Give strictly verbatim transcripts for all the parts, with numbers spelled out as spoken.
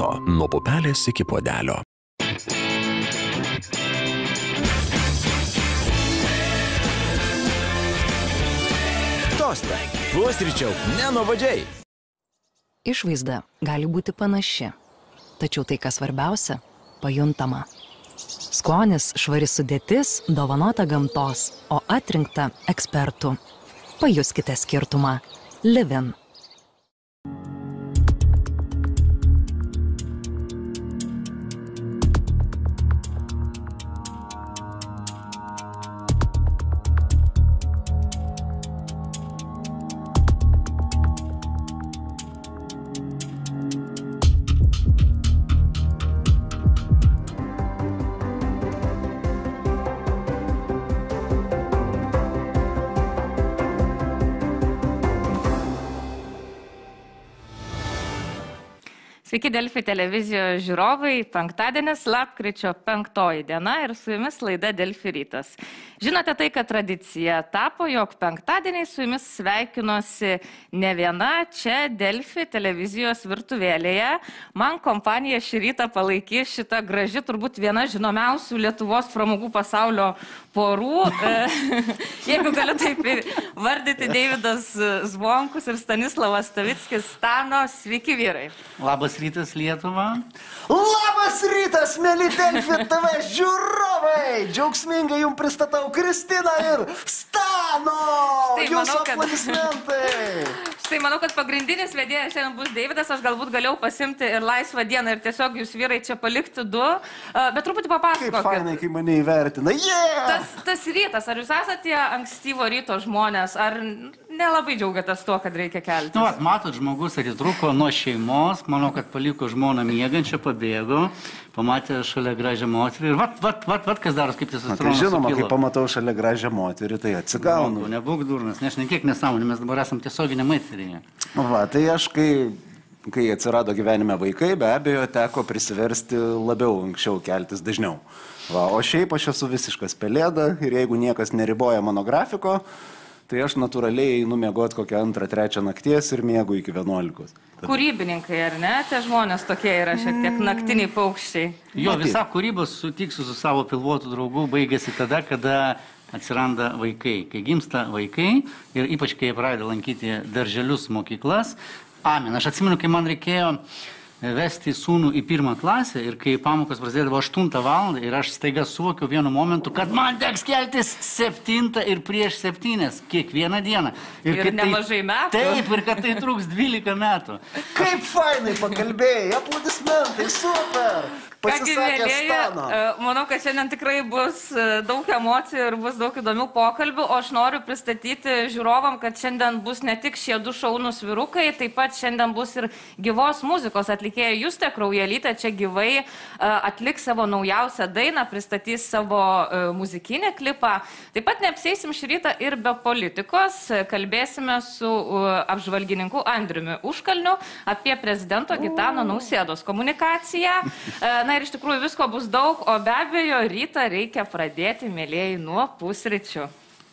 Tosto. Nuo pupelės iki puodelio. Tostą. Pusryčiau, nenuobodžiai. Išvaizda gali būti panaši, tačiau tai, kas svarbiausia, pajuntama. Skonis, švari sudėtis, dovanota gamtos, o atrinkta ekspertų. Pajuskite skirtumą. Livin. Sveiki, Delfi televizijos žiūrovai. Penktadienis, lapkričio penktoji diena ir su jumis laida Delfi rytas. Žinote tai, kad tradicija tapo, jog penktadieniai su jumis sveikinosi ne viena čia Delfi televizijos virtuvėlėje. Man kompanija šį rytą palaikys šitą graži, turbūt viena žinomiausių Lietuvos pramogų pasaulio porų. Jeigu galiu taip vardyti, Deividas Zvonkus ir Stanislavas Stavickis. Stano, sveiki vyrai. Labas rytas, Lietuva. Labas rytas, mėly Delfi T V žiūrovai! Džiaugsmingai jums pristatau Kristiną ir Stano! Štai, Jūsų manau, kad... aplodismentai! Štai, manau, kad pagrindinis vedėjas šiandien bus Deividas. Aš galbūt galėjau pasimti ir laisvą dieną ir tiesiog jūs vyrai čia palikti du. Bet truputį papasakokit. Kaip fainai, kai mane įvertina. Yeah! Tas, tas rytas, ar jūs esate tie ankstyvo ryto žmonės, ar nelabai džiaugiatės tuo, kad reikia keltis? Nu, at, matot, žmogus atitruko nuo šeimos, manau, kad paliko žmoną miegančią, pabėgo, pamatė šalia gražią moterį ir vat, vat, vat, vat, kas daros, kaip tas atrodo. Tai žinoma, kai pamatau šalia gražią moterį, tai atsigaunu. Nebūk durnas, nes ne kiek nesąmonė, mes dabar esam tiesioginė eteryje. Va, tai aš, kai, kai atsirado gyvenime vaikai, be abejo, teko prisiversti labiau anksčiau keltis dažniau. Va, o šiaip aš esu visiškas pelėda ir jeigu niekas neriboja mano grafiko, tai aš natūraliai einu miegoti kokią antrą, trečią nakties ir miegu iki vienuolikos. Kūrybininkai, ar ne? Tie žmonės tokie yra šiek tiek naktiniai paukščiai. Jo, visa kūryba, sutiksiu su savo pilvotų draugų, baigėsi tada, kada atsiranda vaikai. Kai gimsta vaikai ir ypač kai jie pradeda lankyti darželius, mokyklas. Amen. Aš atsimenu, kai man reikėjo vesti sūnų į pirmą klasę ir kai pamokos prasidėdavo aštuntą valandą ir aš staiga suvokiau vienu momentu, kad man teks keltis septintą ir prieš septynės kiekvieną dieną. Ir, ir nemažai tai, metų. Taip, ir kad tai truks dvylika metų. Kaip fainai pakalbėjai, aplodismentai, super! Kągi, mėlėji, manau, kad šiandien tikrai bus daug emocijų ir bus daug įdomių pokalbių, o aš noriu pristatyti žiūrovam, kad šiandien bus ne tik šie du šaunūs vyrukai, taip pat šiandien bus ir gyvos muzikos atlikėja Justė Kraujelytė, čia gyvai atliks savo naujausią dainą, pristatys savo muzikinį klipą. Taip pat neapseisim šį rytą ir be politikos, kalbėsime su apžvalgininku Andriumi Užkalniu apie prezidento Gitano Nausėdos komunikaciją. Na, ir iš tikrųjų visko bus daug, o be abejo rytą reikia pradėti, mėlėjai, nuo pusryčių.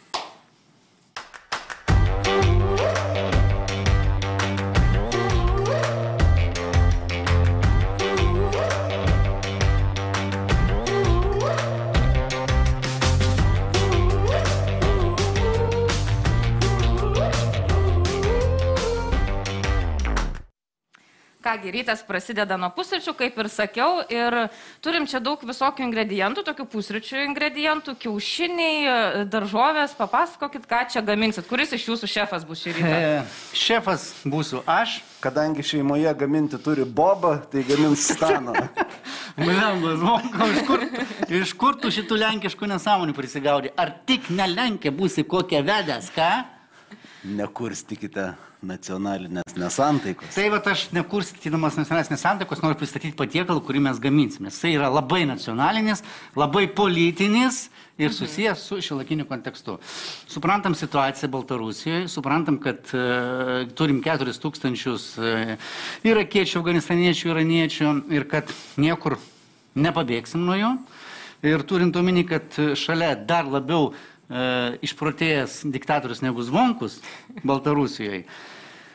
Kągi, rytas prasideda nuo pusryčių, kaip ir sakiau, ir turim čia daug visokių ingredientų, tokių pusryčių ingredientų, kiaušiniai, daržovės. Papasakokit, ką čia gaminsit. Kuris iš jūsų šefas bus šį rytą? E, šefas būsiu aš. Kadangi šeimoje gaminti turi Bobą, tai gamins Staną. Bliamba, Zvonko, iš kur, iš kur tu šitų lenkiškų nesąmonių prisigaudė? Ar tik ne Lenkė būsi kokią vedęs, ką? Nekurstykite nacionalinės nesantaikos. Tai va, aš nekurstydamas nacionalinės nesantaikos noriu pristatyti patiekalą, kurį mes gaminsim. Jisai yra labai nacionalinis, labai politinis ir susijęs su šiuolaikiniu kontekstu. Suprantam situaciją Baltarusijoje, suprantam, kad uh, turim keturis tūkstančius uh, irakiečių, afganistaniečių, iraniečių ir kad niekur nepabėgsim nuo jų. Ir turint omeny, kad šalia dar labiau išprotėjęs diktatorius negu Zvonkus Baltarusijoje.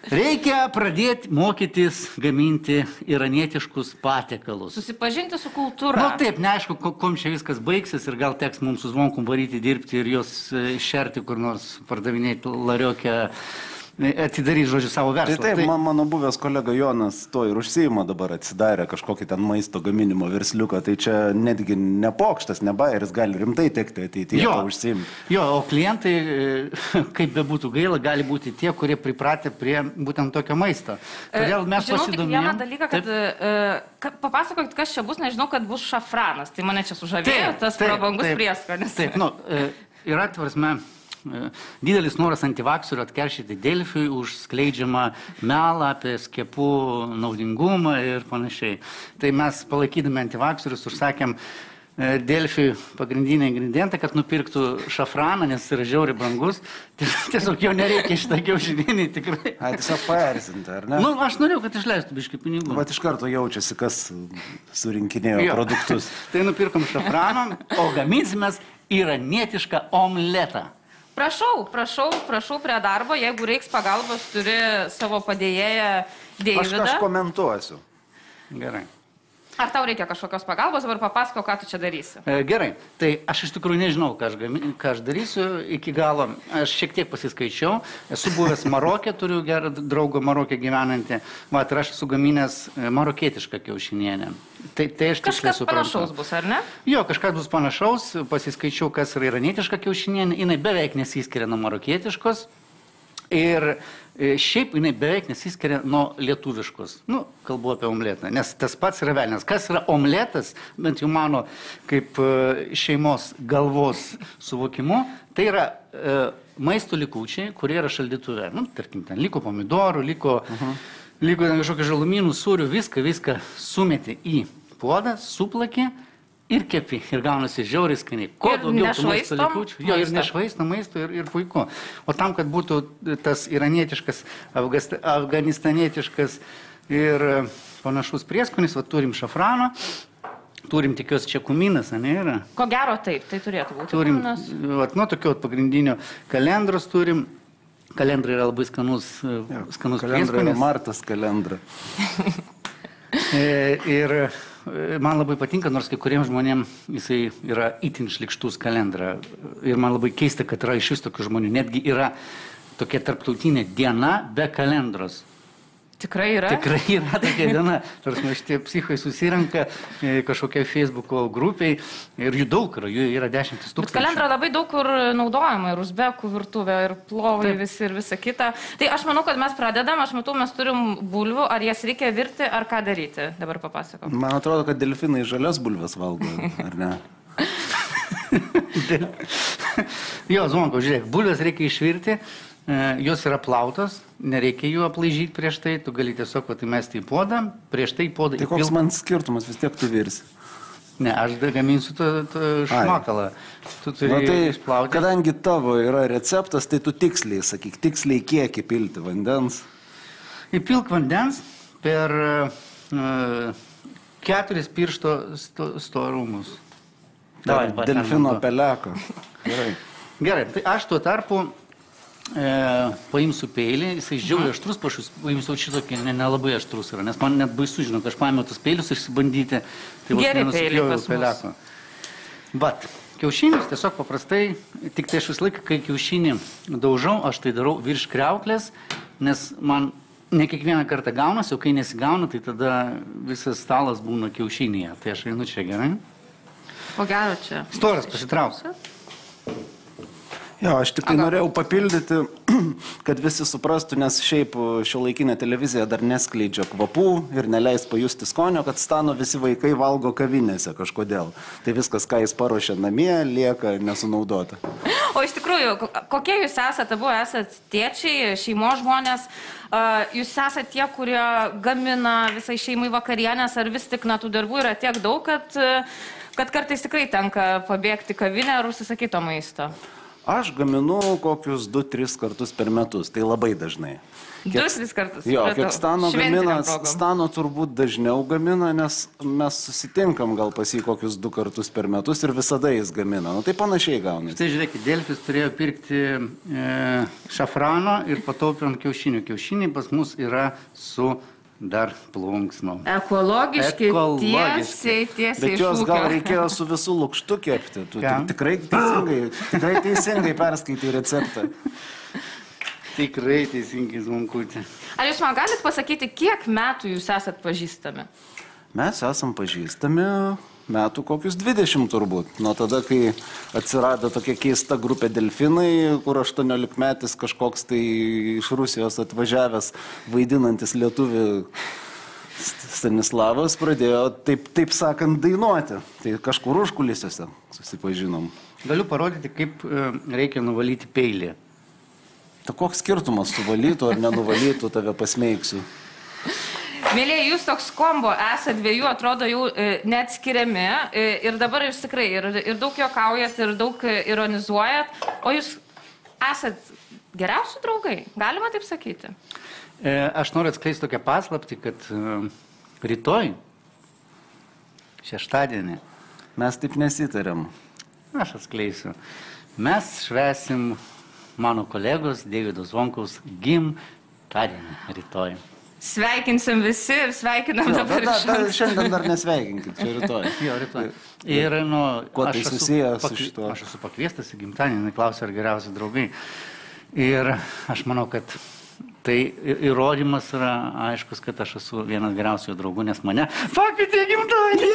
Reikia pradėti mokytis gaminti iranietiškus patiekalus. Susipažinti su kultūra. Na, taip, neaišku, kom čia viskas baigsis ir gal teks mums su Zvonkum varyti dirbti ir jos šerti kur nors pardavinėti lariokę, atidaryti, žodžiu, savo verslą. Tai taip, tai... mano buvęs kolega Jonas to ir užsiima dabar, atsidarė kažkokį ten maisto gaminimo versliuką, tai čia netgi ne pokštas, ne bairis, gali rimtai tekti ateityje to užsiimti. Jo, o klientai, kaip be būtų gaila, gali būti tie, kurie pripratę prie būtent tokio maisto. Todėl mes Žinau pasidomėjom. tik vieną dalyką, kad, kad papasakokit, kas čia bus, nežinau, kad bus šafranas, tai mane čia sužavėjo, tas prabangus prieskonis. Taip, nu, yra, tvarsme, didelis noras antivakserių atkeršyti Delfiui už skleidžiamą melą apie skiepų naudingumą ir panašiai. Tai mes palaikydami antivakserius užsakėm Delfiui pagrindinį ingredientą, kad nupirktų šafraną, nes yra žiauriai brangus. Tiesiog jo nereikia šitą kiaušinėlį tikrai. A, tiesiog paerzinti, ar ne? Nu, aš norėjau, kad išleistų biškį pinigų. Bet iš karto jaučiasi, kas surinkinėjo jo. Produktus. Tai nupirkom šafraną, o gaminsimės iranietišką omletą. Prašau, prašau, prašau prie darbo, jeigu reiks pagalbos, turi savo padėjėją Deividą. Aš komentuosiu. Gerai. Ar tau reikia kažkokios pagalbos, dabar papasako, ką tu čia darysi? Gerai, tai aš iš tikrųjų nežinau, ką aš, gami, ką aš darysiu iki galo. Aš šiek tiek pasiskaičiau, esu buvęs Marokė, turiu gerą draugą Marokė gyvenantį, va, ir aš esu gaminęs marokietišką kiaušinienę. Tai, tai aš kažkas panašaus bus, ar ne? Jo, kažkas bus panašaus, pasiskaičiau, kas yra iranietiška kiaušinienė, jinai beveik nesiskiria nuo marokietiškos. Ir šiaip jinai beveik nesiskiria nuo lietuviškos. Nu, kalbu apie omletą, nes tas pats yra velnias. Kas yra omletas, bent jau mano kaip šeimos galvos suvokimu, tai yra e, maisto likučiai, kurie yra šaldytuve. Nu, tarkim, ten liko pomidorų, liko, uh-huh. liko kažkokių žalumynų, sūrių, viską, viską sumeti į puodą, suplaki ir kepi, ir gaunasi žiauriai skaniai. Ko daugiau tų maisto likučių? Jo, ir nešvaisto maisto, ir, ir puiku. O tam, kad būtų tas iranietiškas, afganistanietiškas ir panašus prieskonis, va, turim šafraną, turim tikiuosi čia kuminas, ane yra? Ko gero taip, tai turėtų būti turim, kuminas. Va, nuo tokio pagrindinio kalendros turim. Kalendra yra labai skanus, ja, skanus kalendra prieskonis. Yra Martas kalendra. e, ir man labai patinka, nors kai kuriems žmonėms jisai yra itin šlikštus kalendra. Ir man labai keista, kad yra iš vis tokių žmonių. Netgi yra tokia tarptautinė diena be kalendros. Tikrai yra? Tikrai yra tokia diena. Tarsi šitie psichai susirenka kažkokiai Facebooko grupiai ir jų daug yra, jų yra dešimtis tūkstančių. Bet kalendra labai daug kur naudojama, ir uzbekų virtuvė, ir plovai visi, ir visa kita. Tai aš manau, kad mes pradedam, aš matau, mes turim bulvių, ar jas reikia virti, ar ką daryti. Dabar papasakau. Man atrodo, kad delfinai žalias bulves valgo, ar ne? Jo, Zvonko, žiūrėk, bulves reikia išvirti. Jos yra plautos, nereikia jų aplaižyti prieš tai, tu gali tiesiog įmesti į puodą, prieš tai į puodą... Tai koks man skirtumas, vis tiek tu virsi? Ne, aš gaminsiu šmakalą. Tu turi Na, tai, išplauti. Kadangi tavo yra receptas, tai tu tiksliai, sakyk, tiksliai kiek įpilti vandens? Įpilk vandens per uh, keturis piršto sto, storumus. Davai, delfino peleko. Gerai. Gerai, tai aš tuo tarpu E, paimsiu peilį, jisai žiauriai aštrus, pašus, paimsiu šitokį nelabai ne aštrus yra, nes man net baisu, žinau, kad aš paėmiau tus peilius išsibandyti, tai Geri peiliai pas mus. Bet kiaušinius tiesiog paprastai, tik tai aš visą laiką, kai kiaušinį daužau, aš tai darau virš kriauklės, nes man ne kiekvieną kartą gaunasi, o kai nesigauna, tai tada visas stalas būna kiaušinėje, tai aš einu čia, gerai? O gero čia. Storas pasitrauks. Jo, aš tik tai norėjau papildyti, kad visi suprastų, nes šiaip šiuolaikinė televizija dar neskleidžia kvapų ir neleis pajusti skonio, kad stano visi vaikai valgo kavinėse kažkodėl. Tai viskas, ką jis paruošia namie, lieka nesunaudota. O iš tikrųjų, kokie jūs esate, abu esate tėčiai, šeimos žmonės, jūs esate tie, kurie gamina visai šeimai vakarienės, ar vis tik na tų darbų yra tiek daug, kad, kad kartais tikrai tenka pabėgti kavinę ar užsisakyti to maisto? Aš gaminu kokius du tris kartus per metus, tai labai dažnai. du tris kartus? Jo, kiek Stano gamina, Stano turbūt dažniau gamina, nes mes susitinkam gal pas jį kokius du kartus per metus ir visada jis gamina. Nu, tai panašiai gaunasi. Tai žiūrėkit, Delfis turėjo pirkti e, šafrano ir pataupėm kiaušinių. Kiaušiniai pas mus yra su dar plunksnom. Ekologiški, tiesiai, tiesiai. Bet jos gal reikėjo su visų lukštu kepti. Tu tikrai teisingai, tikrai teisingai perskaitai receptą. Tikrai teisingai, Zvonkutė. Ar jūs man galit pasakyti, kiek metų jūs esat pažįstami? Mes esam pažįstami metų kokius dvidešimt turbūt. Nuo tada, kai atsirado tokia keista grupė Delfinai, kur aštuoniolikmetis kažkoks tai iš Rusijos atvažiavęs vaidinantis lietuvį Stanislavas pradėjo taip, taip sakant dainuoti. Tai kažkur užkulisiuose susipažinom. Galiu parodyti, kaip reikia nuvalyti peilį. Ta koks skirtumas, suvalytų ar nenuvalytų, tave pasmeiksiu. Mėlėjai, jūs toks kombo esat dviejų, atrodo jau e, neatskiriami e, ir dabar jūs tikrai ir, ir daug juokaujat, ir daug ironizuojat, o jūs esat geriausi draugai, galima taip sakyti? E, aš noriu atskleisti tokią paslaptį, kad e, rytoj, šeštadienį, mes taip nesitarėm. Aš atskleisiu. Mes švesim mano kolegos Deivido Zvonkaus gimtadienį rytoj. Sveikinsim visi ir sveikinam jo, dabar da, da, šiandien dar nesveikinkit, čia rytoj. Jo, rytoj. Ir, nu, kuo tai susiję su šituo? Aš esu pakviestas į gimtadienį, klausia, ar geriausi draugai. Ir aš manau, kad tai įrodymas yra aiškus, kad aš esu vienas geriausių draugų, nes mane pakvietė gimtadienį.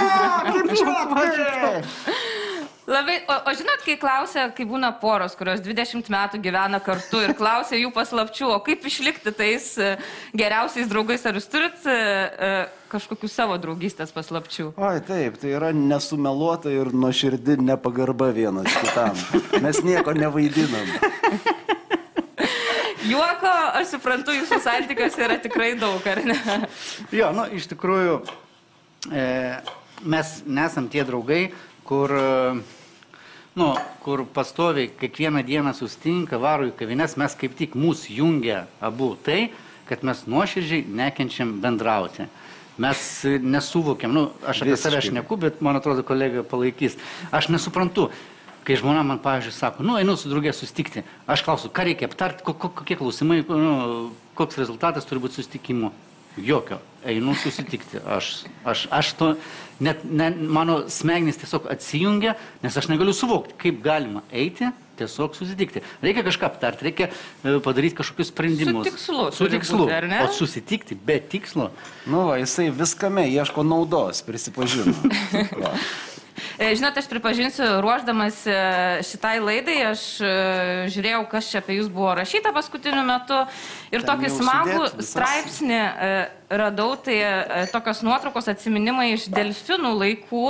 Labai, o, o žinot, kai klausia, kai būna poros, kurios dvidešimt metų gyvena kartu ir klausia jų paslapčių, o kaip išlikti tais geriausiais draugais, ar jūs turit e, kažkokių savo draugystės paslapčių? Oi, taip, tai yra nesumeluota ir nuoširdi nepagarba vienas kitam. Mes nieko nevaidinam. Juoko, aš suprantu, jūsų santykiuose yra tikrai daug, ar ne? Jo, nu, iš tikrųjų, e, mes nesam tie draugai, kur, nu, kur pastoviai kiekvieną dieną sustinka, varo į kavines, mes kaip tik mūsų jungia abu tai, kad mes nuoširdžiai nekenčiam bendrauti. Mes nesuvokiam, nu, aš apie save šneku, bet man atrodo kolega palaikys. Aš nesuprantu, kai žmona man, pavyzdžiui, sako, nu, einu su draugė sustikti. Aš klausiu, ką reikia aptarti, kokie klausimai, nu, koks rezultatas turi būti sustikimo. Jokio, einu susitikti. Aš, aš, aš to, net ne, mano smegenys tiesiog atsijungia, nes aš negaliu suvokti, kaip galima eiti, tiesiog susitikti. Reikia kažką aptarti, reikia padaryti kažkokius sprendimus. Su tikslu. Su tikslu. Būti, ar ne? O susitikti be tikslo. Nu, va, jisai viskame ieško naudos, prisipažino. Žinot, aš pripažinsiu, ruošdamas šitai laidai, aš žiūrėjau, kas čia apie jūs buvo rašyta paskutiniu metu ir tokį smagų straipsnį radau, tai tokios nuotraukos atsiminimai iš delfinų laikų.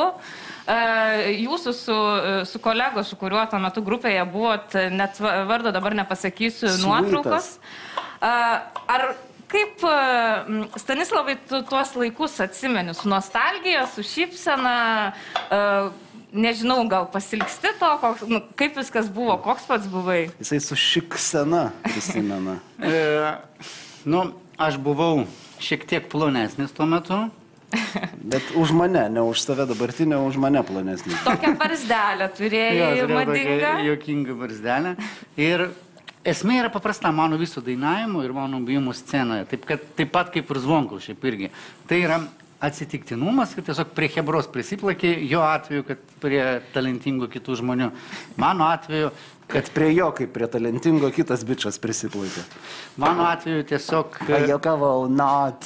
Jūsų su, su kolego, su kuriuo tuo metu grupėje buvot, net vardo dabar nepasakysiu, nuotraukos. Ar kaip, Stanislavai, tu tuos laikus atsimeni, su nostalgija, su šypsena, nežinau, gal pasilgsti to, koks, nu, kaip viskas buvo, koks pats buvai? Jisai su šypsena prisimena. e, nu, aš buvau šiek tiek plonesnis tuo metu. Bet už mane, ne už save dabartinę, už mane plonesnis. Tokią barzdelę turėjai, madingą. Jokingą barzdelę. Ir esmė yra paprasta mano viso dainavimo ir mano buvimo scenoje, taip, kad, taip pat kaip ir Zvonkaus šiaip irgi. Tai yra atsitiktinumas, kad tiesiog prie Hebros prisiplakė, jo atveju, kad prie talentingų kitų žmonių. Mano atveju, kad prie jo, kaip prie talentingo, kitas bičas prisiplakė. Mano atveju tiesiog... Pajokavau, not.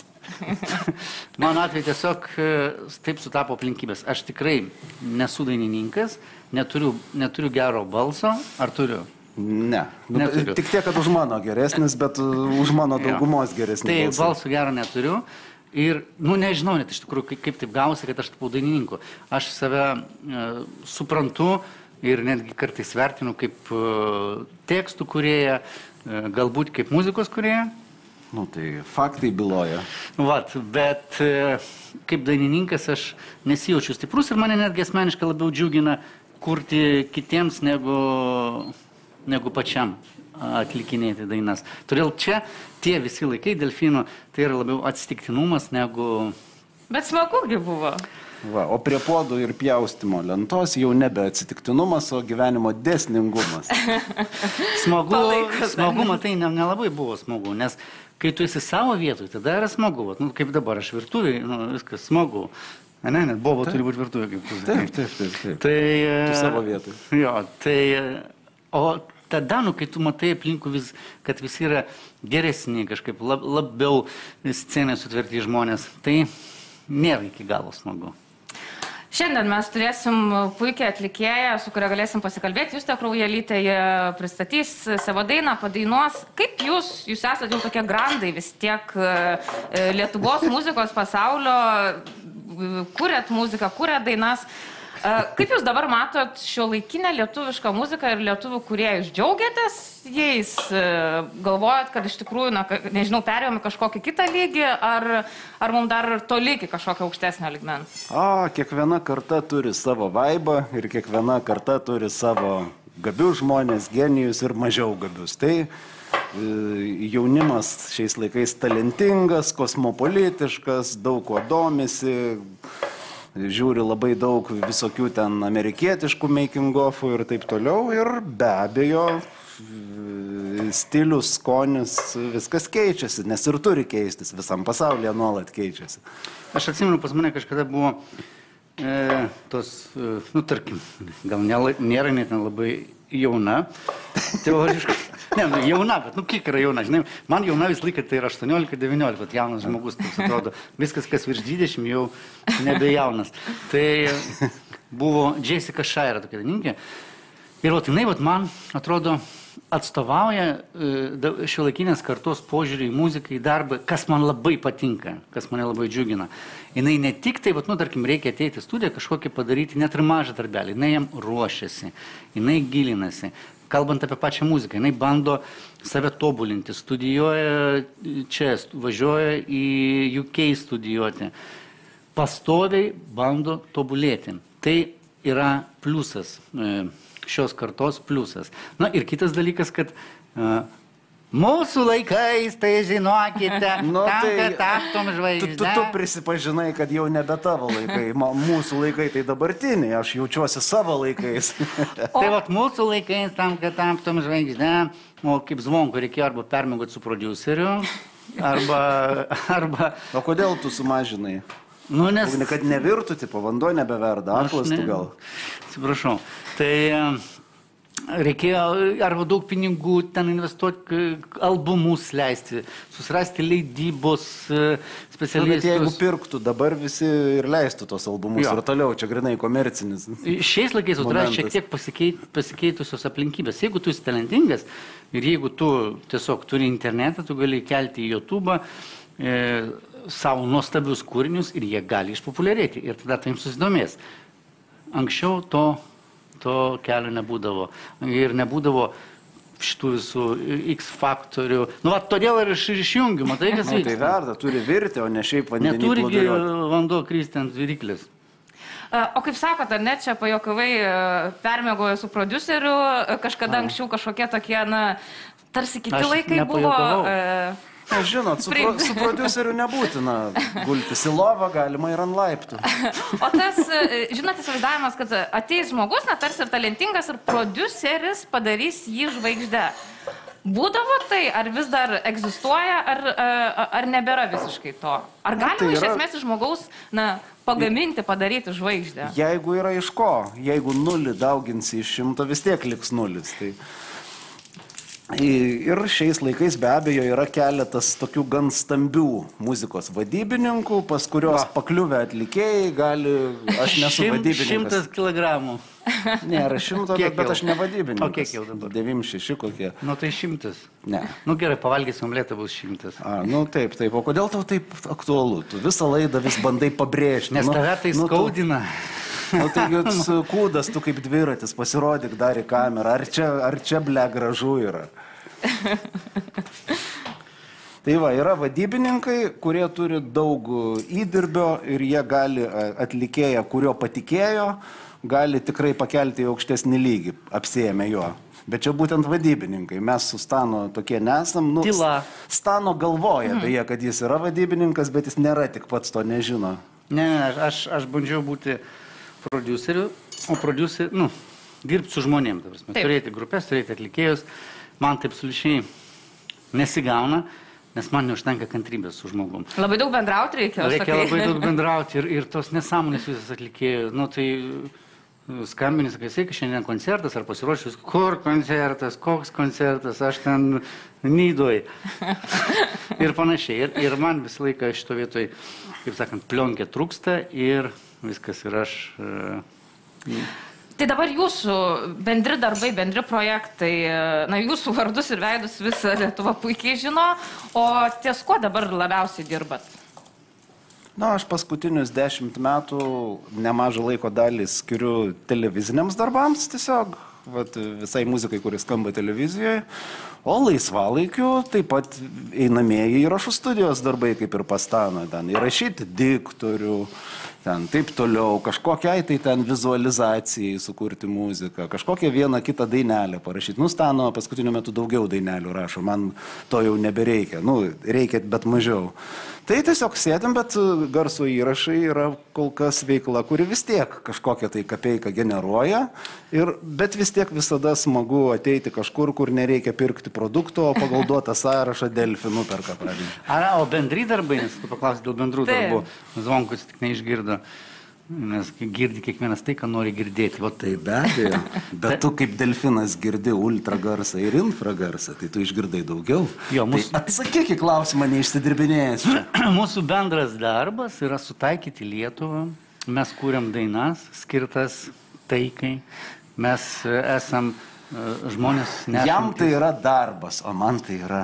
Mano atveju tiesiog taip sutapo aplinkybės. Aš tikrai nesu dainininkas, neturiu, neturiu gero balso, ar turiu? Ne. Nu, Neturiu. tik tiek, kad už mano geresnis, bet už mano daugumos geresnis. Tai balsą. balsų gero neturiu. Ir, nu, nežinau net iš tikrųjų, kaip, kaip taip gausi, kad aš tapau dainininku. Aš save e, suprantu ir netgi kartais vertinu kaip e, tekstų kūrėją, e, galbūt kaip muzikos kūrėją. Nu, tai faktai byloja. Vat, bet e, kaip dainininkas aš nesijaučiu stiprus ir mane netgi asmeniškai labiau džiugina kurti kitiems negu negu pačiam atlikinėti dainas. Todėl čia tie visi laikai delfinų, tai yra labiau atsitiktinumas negu... Bet smagugi buvo. Va, o prie podų ir pjaustimo lentos jau nebe atsitiktinumas, o gyvenimo dėsningumas. Smagu, Palaikas, smagu matai, ne, nelabai buvo smagu, nes kai tu esi savo vietoj, tada yra smagu. Nu, kaip dabar aš virtuviai, nu, viskas smagu. Ne, net bobo turi būti virtuvė, kaip tu sakai. Taip, taip, taip. taip. Tai, Tu savo vietoj. Jo, tai, o tada, nu, kai tu matai aplinkų, vis, kad visi yra geresni, kažkaip lab, labiau scenai sutverti žmonės, tai nėra iki galo smagu. Šiandien mes turėsim puikią atlikėją, su kuria galėsim pasikalbėti. Justė Kraujelytė pristatys savo dainą, padainuos. Kaip jūs, jūs esate jau tokie grandai vis tiek Lietuvos muzikos pasaulio, kuriat muziką, kuriat dainas. Kaip jūs dabar matot šiuolaikinę lietuvišką muziką ir lietuvių kūrėjus? Džiaugiatės jais? Galvojat, kad iš tikrųjų, na, nežinau, perėjome kažkokį kitą lygį, ar, ar mums dar toli iki kažkokio aukštesnio lygmens? O, kiekviena karta turi savo vaibą ir kiekviena karta turi savo gabius žmonės, genijus ir mažiau gabius. Tai e, jaunimas šiais laikais talentingas, kosmopolitiškas, daug kuo domisi, žiūri labai daug visokių ten amerikietiškų making-offų ir taip toliau. Ir be abejo, stilius, skonis, viskas keičiasi, nes ir turi keistis, visam pasaulyje nuolat keičiasi. Aš atsimenu, pas mane kažkada buvo e, tos, e, nu tarkim, gal nėra net labai jauna, teoriškai. Ne, nu, jauna, bet nu kiek yra jauna, žinai, man jauna vis laiką tai yra aštuoniolika devyniolika, bet jaunas žmogus, taip atrodo, viskas, kas virš dvidešimt, jau nebe jaunas. Tai buvo Jessica Shire, tokia dainininkė, ir vat, jinai vat, man atrodo atstovauja šiuolaikinės kartos požiūrį į muziką, į darbą, kas man labai patinka, kas mane labai džiugina. Jinai ne tik tai, vat, nu, tarkim, reikia ateiti į studiją, kažkokį padaryti, net ir mažą darbelį, jinai jam ruošiasi, jinai gilinasi. Kalbant apie pačią muziką, jinai bando save tobulinti, studijuoja čia, važiuoja į U K studijuoti, pastoviai bando tobulėti. Tai yra pliusas, šios kartos pliusas. Na ir kitas dalykas, kad uh, mūsų laikais, tai žinokite, Nu, tam, tai kad taptum Tu, žvaigždę. tu, tu prisipažinai, kad jau nebe tavo laikai, Ma, mūsų laikai tai dabartiniai, aš jaučiuosi savo laikais. Tai vat mūsų laikais, tam, kad taptum žvaigždę, o kaip Zvonko reikėjo arba permiegoti su prodiuseriu, arba, arba... O kodėl tu sumažinai? Nu, nes... Kad nevirtų, tipo, vanduo nebeverda, aklas tu gal. Atsiprašau. Tai reikėjo arba daug pinigų ten investuoti, albumus leisti, susirasti leidybos specialistus. Nu, bet jeigu pirktų, dabar visi ir leistų tos albumus Jo. ir toliau, čia grinai komercinis. Šiais laikais atrodo šiek tiek pasikeit, pasikeitusios aplinkybės. Jeigu tu esi talentingas ir jeigu tu tiesiog turi internetą, tu gali kelti į YouTube e, savo nuostabius kūrinius ir jie gali išpopuliarėti ir tada tai jums susidomės. Anksčiau to, to kelio nebūdavo ir nebūdavo šitų visų X faktorių. Nu, va, todėl ir iš, išjungiu, matai, kas Nu, vyksta. tai verda, turi virti, o ne šiaip vandenį Neturigi plūduriuoti. vanduo kristi ant viryklis. O kaip sakot, ar ne, čia pajokavai permiegojo su prodiuseriu, kažkada anksčiau kažkokie tokie, na, tarsi kiti Aš laikai buvo... nepajokavau. e, Na, žinot, su, pro, su prodiuseriu nebūtina gultis į lovą, galima ir ant laiptų. O tas, e, žinot, įsivaizdavimas, kad ateis žmogus, na, tarsi ir talentingas, ir prodiuseris padarys jį žvaigždę. Būdavo tai, ar vis dar egzistuoja, ar, e, ar nebėra visiškai to? Ar galima tai iš yra- esmės iš žmogaus, na, pagaminti, padaryti žvaigždę? Jeigu yra iš ko, jeigu nulį dauginsi iš šimto, vis tiek liks nulis. Tai... Ir šiais laikais be abejo yra keletas tokių gan stambių muzikos vadybininkų, pas kurios Va. pakliuvę atlikėjai gali, aš nesu Šim- vadybininkas. Šimtas kilogramų. Nėra šimto, Kiek bet, bet jau? aš ne vadybininkas. O kiek jau dabar? devyniasdešimt šeši kokie. Nu tai šimtas. Ne. Nu gerai, pavalgysim omletą, bus šimtas. A, nu taip, taip. O kodėl tau taip aktualu? Tu visą laidą vis bandai pabrėžti. Nes nu, tave tai nu, tu- skaudina. Nu, taigi, su kūdas, tu kaip dviratis, pasirodyk dar į kamerą. Ar čia, ar čia ble gražu yra? Tai va, yra vadybininkai, kurie turi daug įdirbio ir jie gali atlikėją, kurio patikėjo, gali tikrai pakelti į aukštesnį lygį, apsiėmė juo. Bet čia būtent vadybininkai. Mes su Stanu tokie nesam. Nu, Tyla. Stano galvoja, mm. beje, kad jis yra vadybininkas, bet jis nėra, tik pats to nežino. Ne, ne, aš, aš bandžiau būti produceriu, o produceriu, nu, dirbti su žmonėms, turėti grupės, turėti atlikėjus. Man taip absoliučiai nesigauna, nes man neužtenka kantrybės su žmogum. Labai daug bendrauti reikia. Reikia sakai. Labai daug bendrauti ir, ir tos nesąmonės visas atlikėjų. Nu, tai skambinis, kai sakai, šiandien koncertas ar pasiruošus, kur koncertas, koks koncertas, aš ten nydoj. Ir panašiai. Ir, ir man visą laiką šito vietoj, kaip sakant, plionkė trūksta ir viskas ir aš... Uh, Tai dabar jūsų bendri darbai, bendri projektai, na, jūsų vardus ir veidus visą Lietuvą puikiai žino, o ties ko dabar labiausiai dirbat? Na, aš paskutinius dešimt metų nemažą laiko dalį skiriu televiziniams darbams tiesiog, vat, visai muzikai, kuris skamba televizijoje, o laisvalaikiu taip pat einamieji įrašų studijos darbai, kaip ir pas Staną, ten įrašyti diktorių, ten taip toliau, kažkokiai tai ten vizualizacijai sukurti muziką, kažkokią vieną kitą dainelę parašyti. Nu, Stano paskutiniu metu daugiau dainelių rašo, man to jau nebereikia, nu, reikia, bet mažiau. Tai tiesiog sėdėm, bet garso įrašai yra kol kas veikla, kuri vis tiek kažkokią tai kapeiką generuoja, ir, bet vis tiek visada smagu ateiti kažkur, kur nereikia pirkti produkto, o pagal duotą sąrašą Delfi nuperka pradžiai. Ar, o bendri darbai, nes tu paklausai dėl bendrų tai. darbų, Zvonkus tik neišgirdo. Nes girdi kiekvienas tai, ką nori girdėti. O tai be abejo. Bet tu kaip delfinas girdi ultragarsą ir infragarsą, tai tu išgirdai daugiau. Jo, mūsų... Tai atsakyk į klausimą, neišsidirbinėjęs čia. Mūsų bendras darbas yra sutaikyti Lietuvą. Mes kūrėm dainas skirtas taikai. Mes esam uh, žmonės nešantis. Jam tai yra darbas, o man tai yra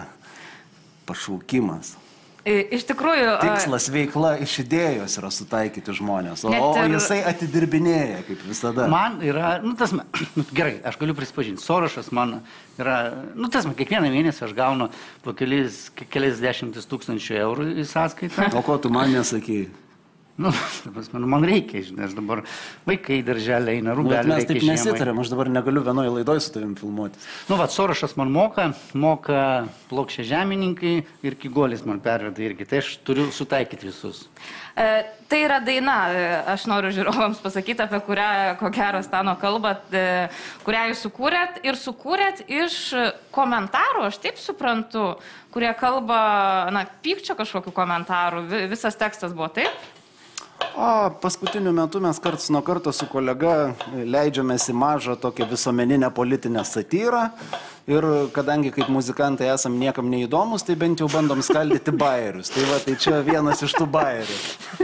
pašaukimas. Iš tikrųjų... Tikslas veikla iš idėjos yra sutaikyti žmonės, o, ir... o jisai atidirbinėja, kaip visada. Man yra, nu tas, nu, gerai, aš galiu prisipažinti, Sorošas man yra, nu tas, kiekvieną mėnesį aš gaunu po kelis, kelias dešimtis tūkstančių eurų į sąskaitą. O ko tu man nesakei? Nu, man reikia, žinai, aš dabar vaikai darželė eina, rūbelė nu, mes taip nesitarėm, aš dabar negaliu vienoje laidoje su tavim filmuotis. Nu, va, Sorošas man moka, moka plokščia žemininkai ir Kigolis man perveda irgi, tai aš turiu sutaikyti visus. E, tai yra daina, aš noriu žiūrovams pasakyti, apie kurią, ko gero, Stano kalbat, e, kurią jūs sukūrėt ir sukūrėt iš komentarų, aš taip suprantu, kurie kalba, na, pykčio kažkokių komentarų, visas tekstas buvo taip? O paskutiniu metu mes karts nuo karto su kolega leidžiamės į mažą tokią visuomeninę politinę satyrą ir kadangi kaip muzikantai esam niekam neįdomus, tai bent jau bandom skaldyti bairius. Tai va, tai čia vienas iš tų bairių.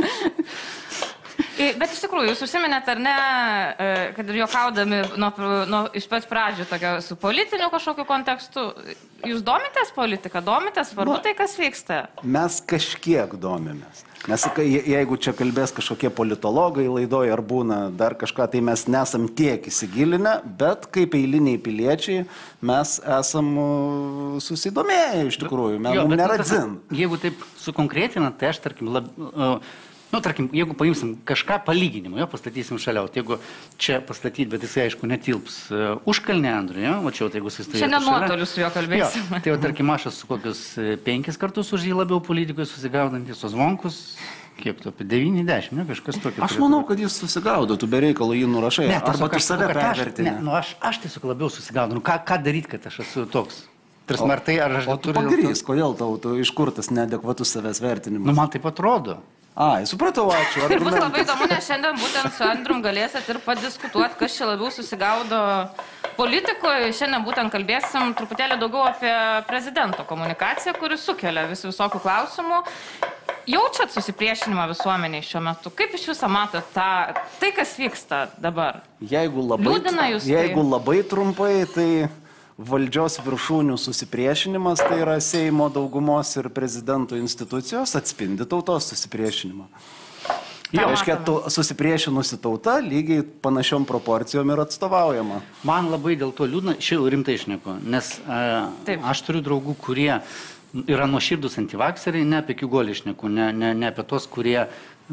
Bet iš tikrųjų, jūs užsiminėt, ar ne, kad ir juokaudami nuo, nuo, iš pat pradžių tokio, su politiniu kažkokiu kontekstu, jūs domitės politiką, domitės, svarbu tai, kas vyksta? Mes kažkiek domimės. Nes jeigu čia kalbės kažkokie politologai laidoje ar būna dar kažką, tai mes nesam tiek įsigilinę, bet kaip eiliniai piliečiai mes esam susidomėję iš tikrųjų, mes nėra dzin. Jeigu taip sukonkretinant, tai aš tarkim lab... Nu, tarkim, jeigu paimsim kažką palyginimą, jo, pastatysim šalia, jeigu čia pastatyti, bet jisai, aišku, netilps uh, užkalnė Andriui, jo, va čia, jeigu jisai stovėtų šiandien nuotoliu su juo kalbėsim. Jo, tai, va, tarkim, aš esu kokius penkis kartus už jį labiau politikui susigaudantis, o Zvonkus, kiek tu, apie devyni dešimt, ne, kažkas tokio. Aš manau, kad jis susigaudo, tu be reikalo jį nurašai, ne, arba tu save pervertini. Ne, nu, aš, aš tiesiog labiau susigaudau, nu, ką, ką daryti, kad aš esu toks? Tarsi, ar tai, ar aš o tu pagrys, kodėl tau, tu iš kur tas neadekvatus savęs vertinimas? Nu, man taip atrodo. Ai, supratau, ačiū. Ir bus labai įdomu, nes šiandien būtent su Andrium galėsit ir padiskutuoti, kas čia labiau susigaudo politikoje. Šiandien būtent kalbėsim truputėlį daugiau apie prezidento komunikaciją, kuris sukelia vis visokių klausimų. Jaučiat susipriešinimą visuomeniai šiuo metu? Kaip iš viso matot tą, tai, kas vyksta dabar? Jeigu labai, liūdina jūs tai? Jeigu labai trumpai, tai... Valdžios viršūnių susipriešinimas, tai yra Seimo daugumos ir prezidento institucijos, atspindi tautos susipriešinimą. Tai reiškia, susipriešinusi tauta lygiai panašiom proporcijom ir atstovaujama. Man labai dėl to liūdna, šiau rimtai šneku, nes e, aš turiu draugų, kurie yra nuoširdus antivakseriai, ne apie Kigolį šneku, ne, ne, ne apie tos, kurie...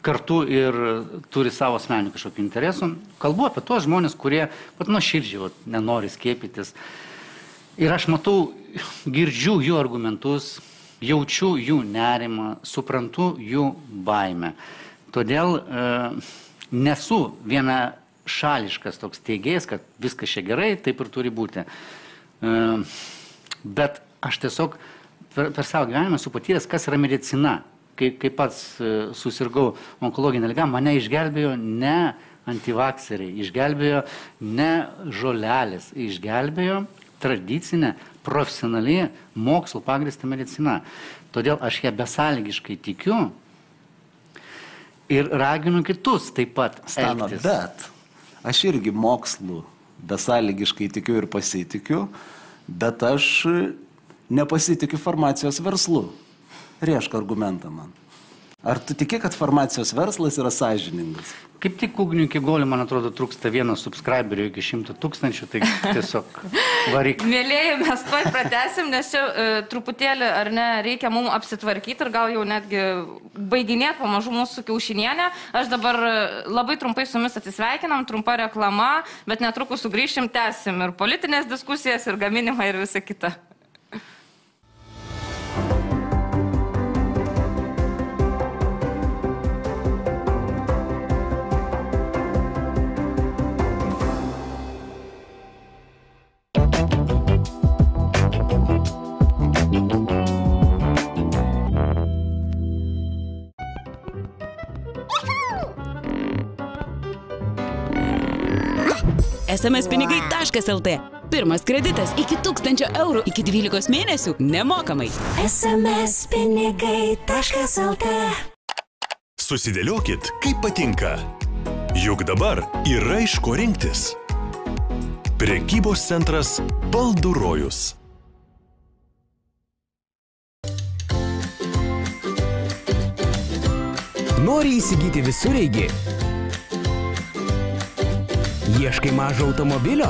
kartu ir turi savo asmeninių kažkokių interesų. Kalbu apie tos žmonės, kurie pat nuoširdžiai nenori skiepytis. Ir aš matau, girdžiu jų argumentus, jaučiu jų nerimą, suprantu jų baimę. Todėl e, nesu viena šališkas toks teigėjas, kad viskas čia gerai, taip ir turi būti. E, bet aš tiesiog per, per savo gyvenimą esu patyręs, kas yra medicina. Kai, kai pats e, susirgau onkologinę ligą, mane išgelbėjo ne antivakseriai, išgelbėjo ne žolelės, išgelbėjo tradicinė, profesionali mokslo pagrįsta medicina. Todėl aš ją besąlygiškai tikiu ir raginu kitus taip pat Stano, elgtis. Bet aš irgi mokslu besąlygiškai tikiu ir pasitikiu, bet aš nepasitikiu farmacijos verslu. Rėžk argumentą man. Ar tu tiki, kad farmacijos verslas yra sąžiningas? Kaip tik Ugniui Kigoliui, man atrodo, trūksta vieno subscriberio iki šimto tūkstančių, tai tiesiog varyk. Mėlėjai, mes tuoj pratesim, nes čia e, truputėlį, ar ne, reikia mums apsitvarkyti ir gal jau netgi baiginėt pamažu mūsų kiaušinienę. Aš dabar labai trumpai su jumis atsisveikinam, trumpa reklama, bet netrukus sugrįšim, tęsim ir politinės diskusijas, ir gaminimą, ir visą kitą. S M S pinigai taškas L T. Pirmas kreditas iki tūkstančio eurų iki dvylikos mėnesių nemokamai. S M S pinigai taškas L T. Susidėliokit, kaip patinka. Juk dabar yra iš ko rinktis. Prekybos centras Baldų rojus. Nori įsigyti visureigį? Ieškai mažo automobilio?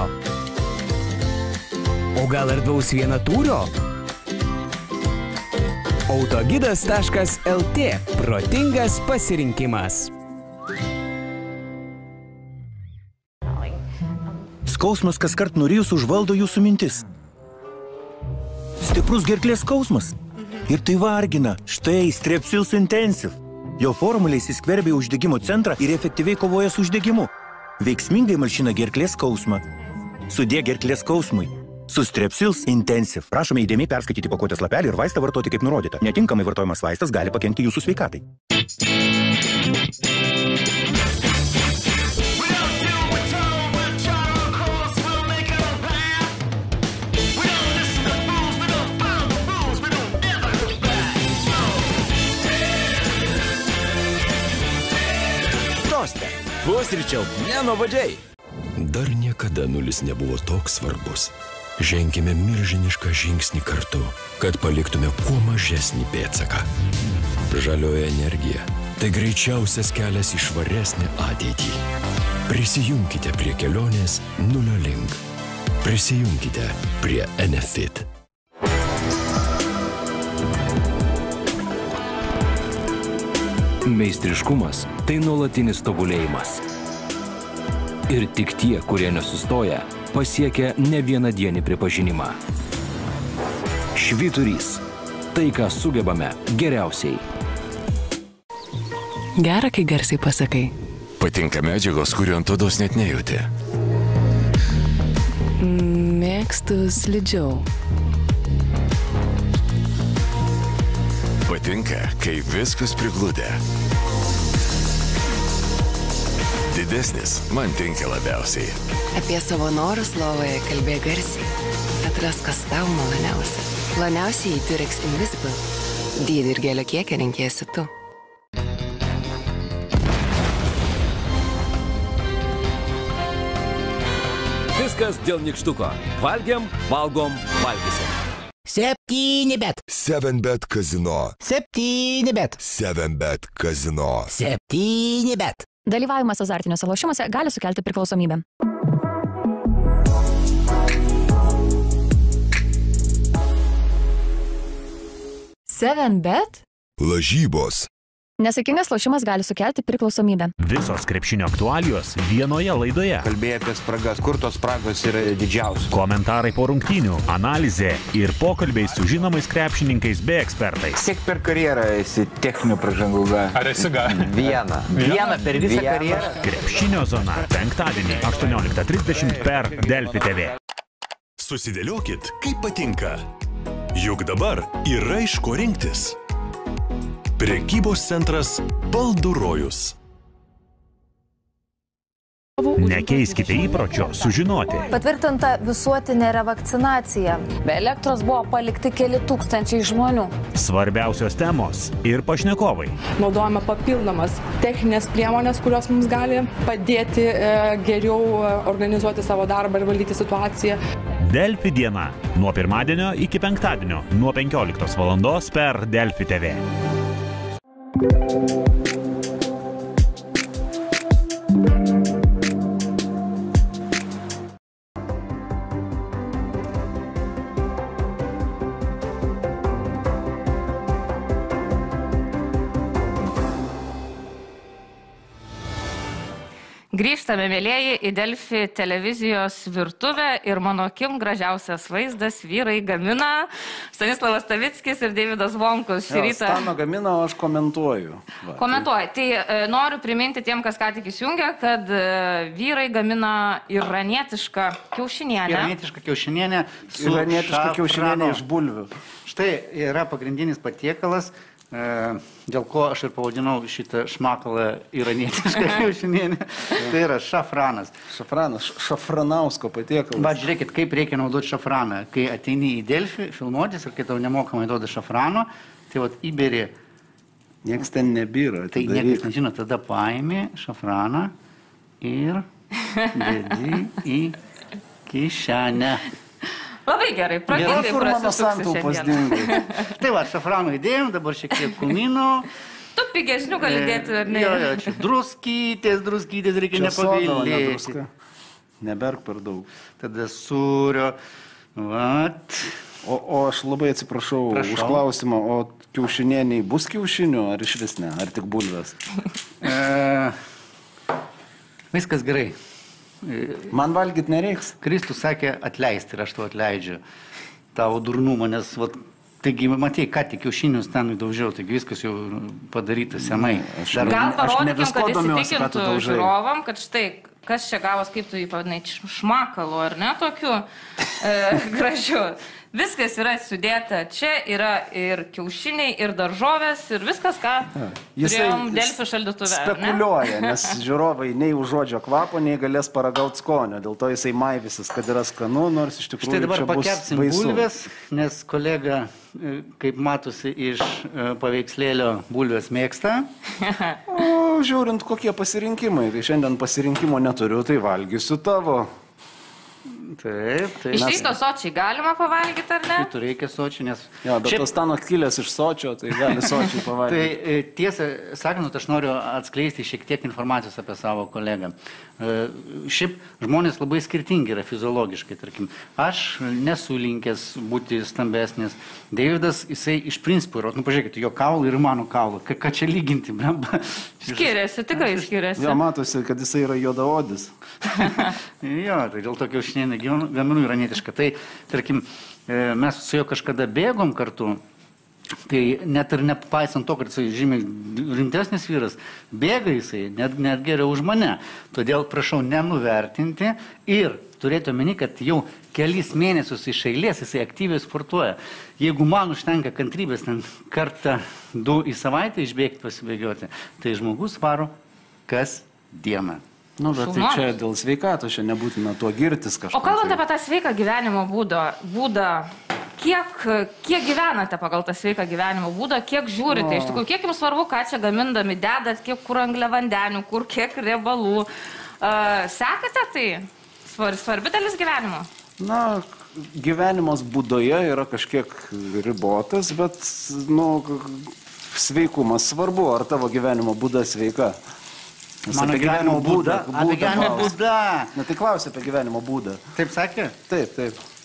O gal erdvaus vienatūrio? Autogidas taškas L T. Protingas pasirinkimas. Skausmas kaskart nurijus užvaldo jūsų mintis. Stiprus gerklės skausmas. Ir tai vargina. Štai Strepsils Intensive. Jo formulė įsiskverbia į uždegimo centrą ir efektyviai kovoja su uždegimu. Veiksmingai malšina gerklės skausmą. Sudie gerklės skausmui. Su Strepsils Intensive. Prašome įdėmiai perskaityti pakuotės lapelį ir vaistą vartoti kaip nurodyta. Netinkamai vartojamas vaistas gali pakenkti jūsų sveikatai. Pusryčiau, nenuobodžiai. Dar niekada nulis nebuvo toks svarbus. Ženkime milžinišką žingsnį kartu, kad paliktume kuo mažesnį pėdsaką. Žalioji energija – tai greičiausias kelias į švaresnę ateitį. Prisijunkite prie kelionės nulio link. Prisijunkite prie Enefit. Meistriškumas – tai nuolatinis tobulėjimas. Ir tik tie, kurie nesustoja, pasiekia ne vienadienį pripažinimą. Švyturys – tai, ką sugebame geriausiai. Gera, kai garsiai pasakai. Patinka medžiagos, kurių ant odos net nejauti. Mėgstu slidžiau. Patinka, kai viskas prigludę. Didesnis man tinka labiausiai. Apie savo norus lovoje kalbėk garsiai. Atrask, kas tau maloniausia. Ploniausiai į Durex Invisible. Dydį ir gėlio kiekį renkėsi tu. Viskas dėl nykštuko. Valgiam, valgom, valgysim. Septyni bet. seven bet kazino. Septyni bet. seven bet kazino. Septyni bet. Dalyvavimas azartiniuose lošimuose gali sukelti priklausomybę. seven bet? Lažybos Nesaikingas lošimas gali sukelti priklausomybę. Visos krepšinio aktualijos vienoje laidoje. Kalbėjai apie spragas, kur tos spragos yra didžiausios. Komentarai po rungtynių, analizė ir pokalbiai su žinomais krepšininkais bei ekspertais. Kiek per karjerą esi techninių pražangų gavęs? Ar esi gavęs? Vieną. Vieną per visą Vieną. karjerą? Krepšinio zona. Penktadienį aštuonioliktą trisdešimt per Delfi T V. Susidėliokit, kaip patinka. Juk dabar yra iš ko rinktis. Prekybos centras Baldų rojus. Nekeiskite įpročio sužinoti. Patvirtinta visuotinė revakcinacija. Be elektros buvo palikti keli tūkstančiai žmonių. Svarbiausios temos ir pašnekovai. Naudojame papildomas techninės priemonės, kurios mums gali padėti e, geriau organizuoti savo darbą ir valdyti situaciją. Delfi diena. Nuo pirmadienio iki penktadienio. Nuo penkioliktos valandos per Delfi T V. Grįžtame, mėlėjai, į Delfi televizijos virtuvę ir mano akim gražiausias vaizdas - vyrai gamina. Stanislavas Stavickis ir Deividas Vonkus šį rytą. Stano gamina, o aš komentuoju. Va, Komentuoju. Tai e, noriu priminti tiem, kas ką tik įsijungia, kad e, vyrai gamina iranietišką kiaušinienę. Iranietišką kiaušinienę su Iranietišką šafrano. kiaušinienę iš bulvių. Štai yra pagrindinis patiekalas, dėl ko aš ir pavadinau šitą šmakalą iranietišką kiaušinienę. Tai yra šafranas. Šafranas, šafranausko patiekalas. Va, žiūrėkit, kaip reikia naudoti šafraną. Kai ateini į Delfi filmuotis ir kai tau nemokamai duoda šafrano, tai vat įberi. Niekas ten nebyra. Tai niekas nežino, tada paimi šafraną ir dedi į kišenę. Labai gerai, pradėdai prasisuksi šiandien. Tai va, šafrano įdėjom, dabar šiek tiek kumino. Tu pigesnių gali dėti, ar ne? Jo, jo, čia druskytės, druskytės reikia nepagailėti. Neberk per daug. Tada sūrio. Vat. O, o aš labai atsiprašau Prašau. už klausimą, o kiaušinieniai bus kiaušinių, ar iš vis ne, ar tik bulvės? E, viskas gerai. Man valgyt nereiks. Kristus sakė atleisti ir aš to atleidžiu tavo durnumą, nes vat, taigi matei, ką tik kiaušinius ten įdaužiau, taigi viskas jau padaryta senai. Aš Gal parodykim, kad įsitikintų žiūrovam, kad štai, kas čia gavos, kaip tu jį pavadinai, šmakalu, ar ne, tokiu e, gražiu. Viskas yra sudėta, čia yra ir kiaušiniai, ir daržovės, ir viskas, ką turėjom Delfi šaldytuve. Spekuliuoja, nes žiūrovai nei už žodžio kvapo, nei galės paragauti skonio. Dėl to jisai maivysis, kad yra skanu, nors iš tikrųjų štai dabar čia bus pakepsim baisu. bulvės, nes kolega, kaip matosi iš paveikslėlio, bulvės mėgsta. O žiūrint, kokie pasirinkimai. Tai šiandien pasirinkimo neturiu, tai valgysiu tavo. Taip, taip. Iš ryto sočiai galima pavalgyti, ar ne? Tu reikia sočių, nes... Jo, bet šiaip... tos Stano kilęs iš sočio, tai gali sočiai pavalgyti. Tai tiesą sakant, aš noriu atskleisti šiek tiek informacijos apie savo kolegą. Šiaip žmonės labai skirtingi yra fiziologiškai, tarkim. Aš nesu linkęs būti stambesnis. Deividas, jisai iš principų yra, nu pažiūrėkite, jo kaulų ir mano kaulų. Ką čia lyginti, bramba? Skiriasi, tikrai skiriasi. Jo, matosi, kad jisai yra juodaodis. Jo, tai dėl to kiaušinienę gaminu iranietišką. Tai, tarkim, mes su juo kažkada bėgom kartu, tai net ir nepaisant to, kad jisai žymiai rimtesnis vyras, bėga jisai net, net geriau už mane. Todėl prašau nenuvertinti ir turėti omeny, kad jau kelis mėnesius iš eilės jisai aktyviai sportuoja. Jeigu man užtenka kantrybės ten kartą, du į savaitę išbėgti pasibėgioti, tai žmogus varo kas dieną. Nu, bet tai čia dėl sveikato, čia nebūtina tuo girtis kažką. O kalbant apie tą sveiką gyvenimo būdą, būdą kiek, kiek gyvenate pagal tą sveiką gyvenimo būdą, kiek žiūrite, iš tikrųjų, kiek jums svarbu, ką čia gamindami dedat, kiek kur angliavandenių, kur kiek riebalų. Uh, sekate tai? Svar, svarbi dalis gyvenimo? Na, gyvenimas būdoje yra kažkiek ribotas, bet, nu, sveikumas svarbu, ar tavo gyvenimo būda sveika. Mano gyvenimo būdą. Apie gyvenimo būdą. Na, tai klausia apie gyvenimo būdą. Taip sakė? Taip, taip.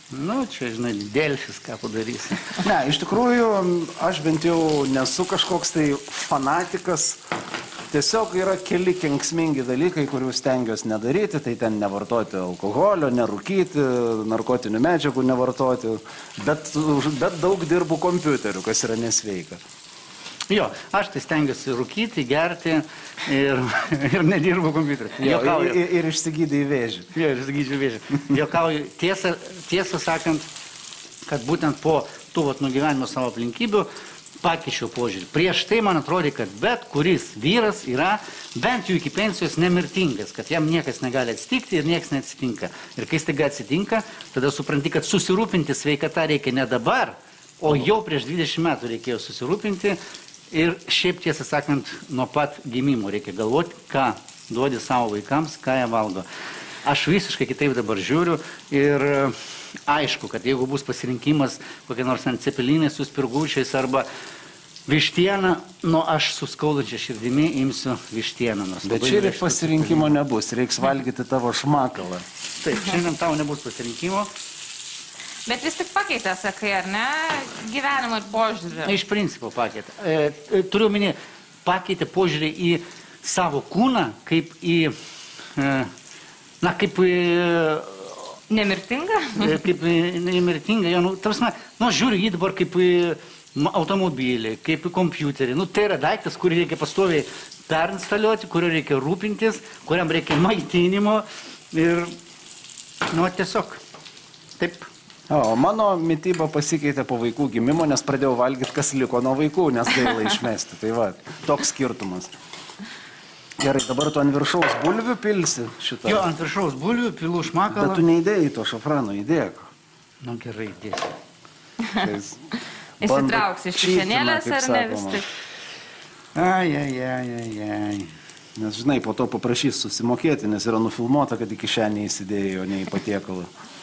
Nu, čia, žinai, Delfis, ką padarysi. Ne, iš tikrųjų, aš bent jau nesu kažkoks tai fanatikas. Tiesiog yra keli kenksmingi dalykai, kurių stengiuosi nedaryti. Tai ten nevartoti alkoholio, nerūkyti, narkotinių medžiagų nevartoti. Bet, bet daug dirbu kompiuteriu, kas yra nesveika. Jo, aš tai stengiuosi rūkyti, gerti ir, ir nedirbu kompiuteriu. Jo, ir, ir, ir išsigydai vėžį. Jo, ir išsigydžiu vėžį. Jokauju, tiesą, tiesą sakant, kad būtent po tų vat, nugyvenimo savo aplinkybių pakeičiau požiūrį. Prieš tai man atrodė, kad bet kuris vyras yra bent jau iki pensijos nemirtingas, kad jam niekas negali atsitikti ir niekas neatsitinka. Ir kai staiga atsitinka, tada supranti, kad susirūpinti sveikata reikia ne dabar, o jau prieš dvidešimt metų reikėjo susirūpinti. Ir šiaip tiesą sakant, nuo pat gimimo reikia galvoti, ką duodi savo vaikams, ką jie valgo. Aš visiškai kitaip dabar žiūriu ir aišku, kad jeigu bus pasirinkimas kokie nors ant cepelinai su spirgučiais arba vištieną, nu aš su skaudančia širdimi imsiu vištieną. Bet šiandien pasirinkimo nebus, reiks valgyti tavo šmakalą. Taip, šiandien tavo nebus pasirinkimo. Bet vis tik pakeitė, sakai, ar ne, gyvenimą ir požiūrį? Iš principo pakeitė. E, turiu minį, pakeitė požiūrį į savo kūną, kaip į, e, na, kaip į... Nemirtinga? E, kaip į nemirtinga, jo, nu, tarsi, nu, žiūriu jį dabar kaip į automobilį, kaip į kompiuterį. Nu, tai yra daiktas, kurį reikia pastoviai perinstaliuoti, kurio reikia rūpintis, kuriam reikia maitinimo ir, nu, tiesiog, taip. O mano mityba pasikeitė po vaikų gimimo, nes pradėjau valgyti, kas liko nuo vaikų, nes gaila išmesti. Tai va, toks skirtumas. Gerai, dabar tu ant viršaus bulvių pilsi šitą. Jo, ant viršaus bulvių pilu šmakalą. Bet tu neįdėjai to šafrano, įdėk. Nu, gerai, įdėsiu. Įsitrauks iš kišenėlės ar ne vis tik? Ai, ai, ai, ai, ai. Nes, žinai, po to paprašys susimokėti, nes yra nufilmuota, kad į kišenį įsidėjo, o ne į patiekalą.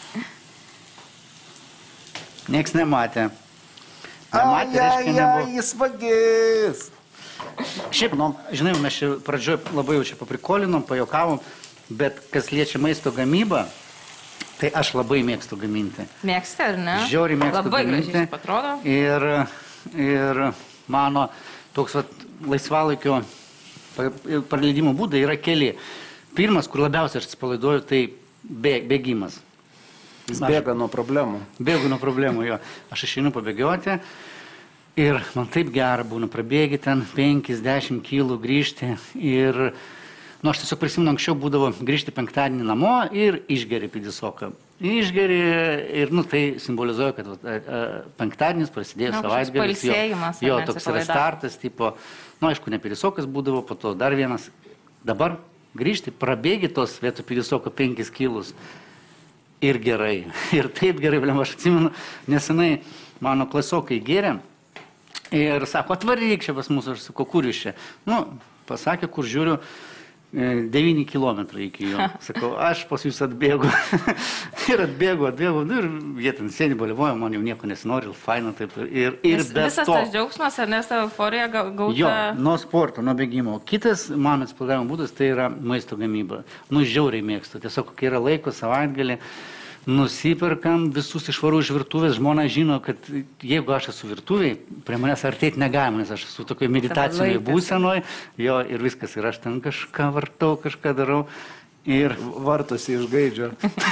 Niekas nematė. Nematė, reiškia, nebuvo. Ai, jis vagis. Šiaip, nu, žinai, mes čia pradžioje labai jau čia paprikolinom, pajokavom, bet kas liečia maisto gamybą, tai aš labai mėgstu gaminti. Mėgsti, ar ne? Žiauriai mėgstu labai gaminti. Labai gražiai atrodo. Ir, ir mano toks vat, laisvalaikio praleidimo būdai yra keli. Pirmas, kur labiausiai aš atsipalaiduoju, tai bė, bėgimas. Jis bėga nuo problemų. Bėgu nuo problemų, jo. Aš išeinu pabėgioti ir man taip gera būna prabėgi ten penkis dešimt kilų grįžti ir, nu, aš tiesiog prisimenu, anksčiau būdavo grįžti penktadienį namo ir išgeri pidisoką. Išgeri ir, nu, tai simbolizuoja, kad a, a, penktadienis prasidėjo no, savaitgalis. Jo, toks yra startas, tipo, nu, aišku, ne pidisokas būdavo, po to dar vienas. Dabar grįžti, prabėgi tos vietų pidisoko penkis kilus. Ir gerai. Ir taip gerai, blėm, aš atsimenu, nesenai mano klasiokai gėrė ir sako, atvaryk čia pas mus, aš sakau, kur jūs čia? Nu, pasakė, kur žiūriu, devyni kilometrai iki jo. Sakau, aš pas jūs atbėgu. Ir atbėgu, atbėgu, nu, ir jie ten sėdi, balivoja, man jau nieko nesinori, faina, taip. Ir, ir Vis, visas to, tas džiaugsmas, ar nes ta euforija gauta? Jo, nuo sporto, nuo bėgimo. Kitas mano atsipalaidavimo būdas tai yra maisto gamyba. Nu, žiauriai mėgstu. Tiesiog, kai yra laiko savaitgalį, nusiperkam visus išvarų iš virtuvės, žmona žino, kad jeigu aš esu virtuviai, prie manęs artėti negalima, nes aš esu tokioje meditacinėje būsenoje, jo, ir viskas, ir aš ten kažką vartau, kažką darau, ir vartosi iš gaidžio.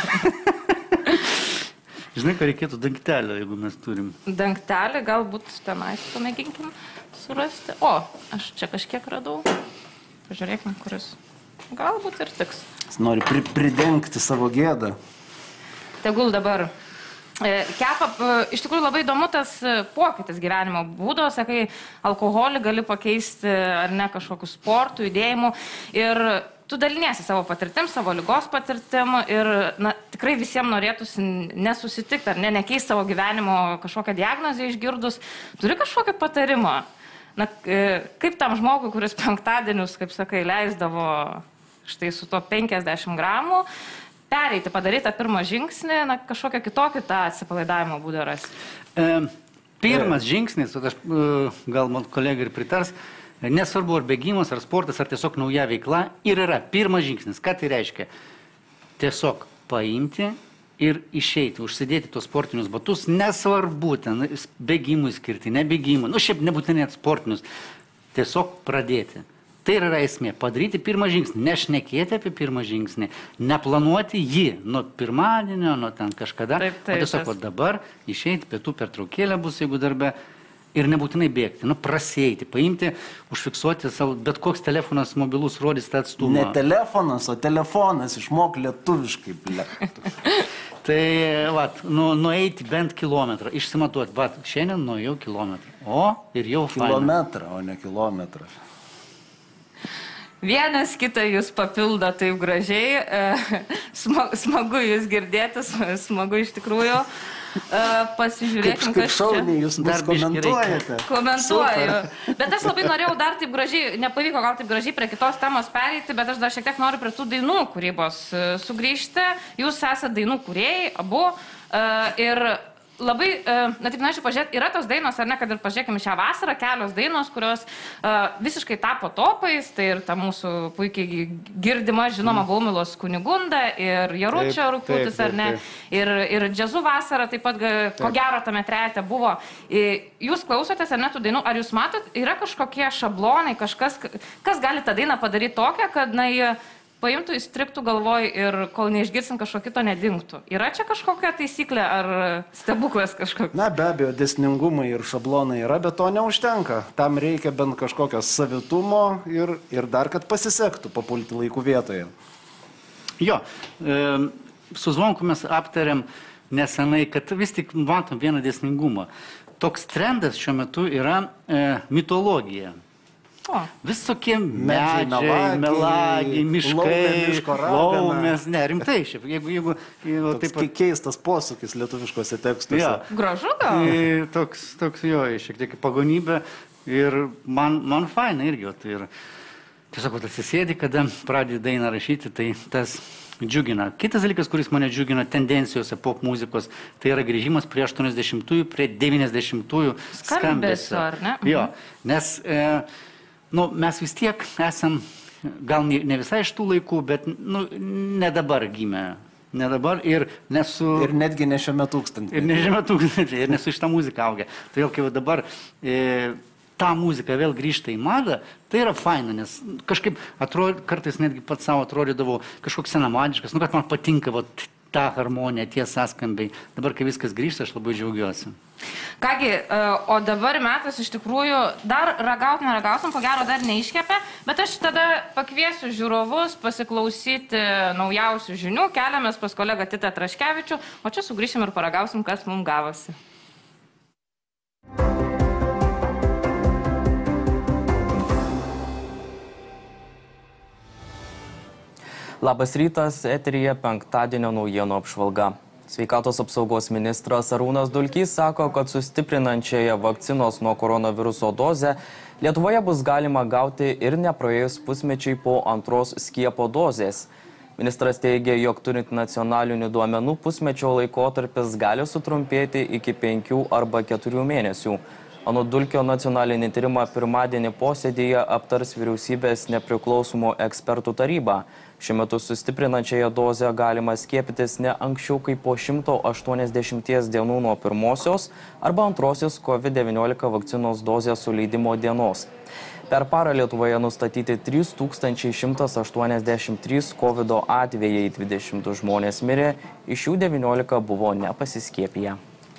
Žinai, ką reikėtų dangtelio, jeigu mes turim. Dangtelį, galbūt tenais pamėginkim surasti. O, aš čia kažkiek radau. Pažiūrėkime, kuris galbūt ir tiks. Jis nori pri pridengti savo gėdą. Tegul dabar kepa, iš tikrųjų labai įdomu tas pokytis gyvenimo būdo, sakai, alkoholį gali pakeisti ar ne kažkokiu sportu, judėjimu ir tu daliniesi savo patirtim, savo ligos patirtim ir na, tikrai visiems norėtųsi nesusitikti ar ne, nekeisti savo gyvenimo kažkokią diagnozę išgirdus. Turi kažkokį patarimą? Na, kaip tam žmogui, kuris penktadienius, kaip sakai, leisdavo štai su to penkiasdešimt gramų, pereiti, padaryti tą pirmą žingsnį, na, kažkokią kitokį tą atsipalaidavimo būdą rasti. E, pirmas žingsnis, aš, gal man kolega ir pritars, nesvarbu ar bėgimas, ar sportas, ar tiesiog nauja veikla, ir yra pirmas žingsnis. Ką tai reiškia? Tiesiog paimti ir išeiti, užsidėti tuos sportinius batus, nesvarbu, ten bėgimui skirti, nebėgimui, nu šiaip nebūtinai net sportinius, tiesiog pradėti. Tai yra esmė, padaryti pirmą žingsnį, nešnekėti apie pirmą žingsnį, neplanuoti jį nuo pirmadienio, nuo ten kažkada, taip, taip, o tiesiog o dabar išeiti, pietų pertraukėlė bus, jeigu darbe, ir nebūtinai bėgti, nu prasieiti, paimti, užfiksuoti savo, bet koks telefonas mobilus rodys tą atstumą. Ne telefonas, o telefonas, išmok lietuviškai, ble. Tai, vat, nu, nueiti bent kilometrą, išsimatuoti, vat, šiandien nuėjau kilometrą, o ir jau faina. Kilometrą, o ne kilometrą. Vienas kitą jūs papildo taip gražiai, smagu jūs girdėti, smagu iš tikrųjų. Pasižiūrėkim, kaip, kaip šauniai jūs mus komentuojate. Komentuoju. Bet aš labai norėjau dar taip gražiai, nepavyko gal taip gražiai prie kitos temos pereiti, bet aš dar šiek tiek noriu prie tų dainų kūrybos sugrįžti. Jūs esate dainų kūrėjai, abu. Ir labai, na taip norėčiau pažiūrėti, yra tos dainos, ar ne, kad ir pažiūrėkime šią vasarą, kelios dainos, kurios uh, visiškai tapo topais, tai ir ta mūsų puikiai girdima, žinoma, Baumilos Kunigunda ir Jaručio Rugpjūtis, ar ne, ir, ir džiazų vasara taip pat, ko gero tame trejete buvo. Jūs klausotės, ar ne, tų dainų, ar jūs matot, yra kažkokie šablonai, kažkas, kas gali tą dainą padaryti tokią, kad, na, jie paimtų, įstriktų galvoj ir kol neišgirsim kažko kito nedingtų. Yra čia kažkokia taisyklė ar stebuklas kažkokia? Na, be abejo, dėsningumai ir šablonai yra, bet to neužtenka. Tam reikia bent kažkokios savitumo ir, ir dar, kad pasisektų papulti laikų vietoje. Jo, e, su Zvonku mes aptarėm nesenai, kad vis tik matom vieną dėsningumą. Toks trendas šiuo metu yra e, mitologija. O. Visokie medžiai, melagiai, miškai, laumės, ne, rimtai šiaip, jeigu, jeigu, jeigu taip pat keistas posūkis lietuviškose tekstuose. Ja. Gražu gal? Toks, toks jo, šiek tiek pagonybė ir man, man faina irgi, tai ir tiesiog atsisėdi, kada pradedi dainą rašyti, tai tas džiugina. Kitas dalykas, kuris mane džiugina tendencijose pop muzikos, tai yra grįžimas prie aštuoniasdešimtųjų, prie devyniasdešimtųjų skambesio. Ar ne? Jo, nes e, nu, mes vis tiek esam, gal ne, ne visai iš tų laikų, bet nu, ne dabar gimė. Ne dabar ir nesu... Ir netgi ne šiame tūkstantį. Ir ne šiame tūkstantį, ir nesu iš tą muziką augę. Todėl, kai dabar e, ta muzika vėl grįžta į madą, tai yra faina, nes kažkaip atrodo, kartais netgi pats savo atrodydavau kažkoks senamadiškas, nu, kad man patinka vat, ta harmonija, tie sąskambiai. Dabar, kai viskas grįžta, aš labai džiaugiuosi. Kągi, o dabar metas iš tikrųjų dar ragauti neragausim, ko gero dar neiškepė, bet aš tada pakviesiu žiūrovus pasiklausyti naujausių žinių, keliamės pas kolegą Titą Traškevičių, o čia sugrįšim ir paragausim, kas mums gavosi. Labas rytas, eteryje penktadienio naujienų apžvalga. Sveikatos apsaugos ministras Arūnas Dulkys sako, kad sustiprinančiąją vakcinos nuo koronaviruso dozę Lietuvoje bus galima gauti ir nepraėjus pusmečiai po antros skiepo dozės. Ministras teigia, jog turint nacionalinių duomenų pusmečio laikotarpis gali sutrumpėti iki penkių arba keturių mėnesių. Anot Dulkio nacionalinį tyrimą pirmadienį posėdėje aptars vyriausybės nepriklausomų ekspertų taryba. Šiuo metu sustiprinančiąją dozę galima skiepytis ne anksčiau kaip po šimto aštuoniasdešimties dienų nuo pirmosios arba antrosios COVID devyniolika vakcinos dozės suleidimo dienos. Per parą Lietuvoje nustatyti trys tūkstančiai šimtas aštuoniasdešimt trys COVID atvejai, dvidešimt du žmonės mirė, iš jų devyniolika buvo nepasiskiepiję.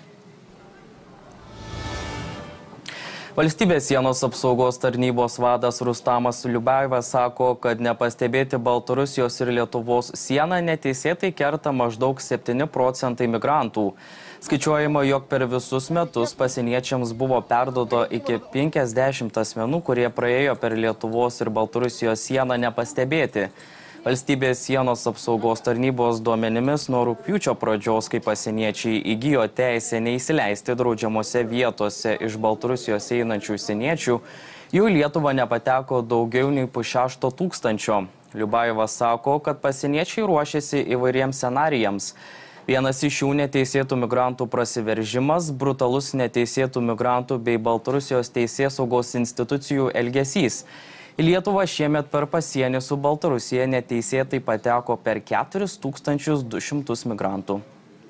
Valstybės sienos apsaugos tarnybos vadas Rustamas Liubajevas sako, kad nepastebėti Baltarusijos ir Lietuvos sieną neteisėtai kerta maždaug septyni procentai migrantų. Skaičiuojama, jog per visus metus pasieniečiams buvo perduota iki penkiasdešimt asmenų, kurie praėjo per Lietuvos ir Baltarusijos sieną nepastebėti. Valstybės sienos apsaugos tarnybos duomenimis nuo rugpjūčio pradžios, kai pasieniečiai įgijo teisę neįsileisti draudžiamose vietose iš Baltarusijos einančių užsieniečių, jų į Lietuvą nepateko daugiau nei pusšešto tūkstančio. Liubajevas sako, kad pasieniečiai ruošiasi įvairiems scenarijams. Vienas iš jų neteisėtų migrantų prasiveržimas, brutalus neteisėtų migrantų bei Baltarusijos teisėsaugos institucijų elgesys. Į Lietuvą šiemet per pasienį su Baltarusija neteisėtai pateko per keturis tūkstančius du šimtus migrantų.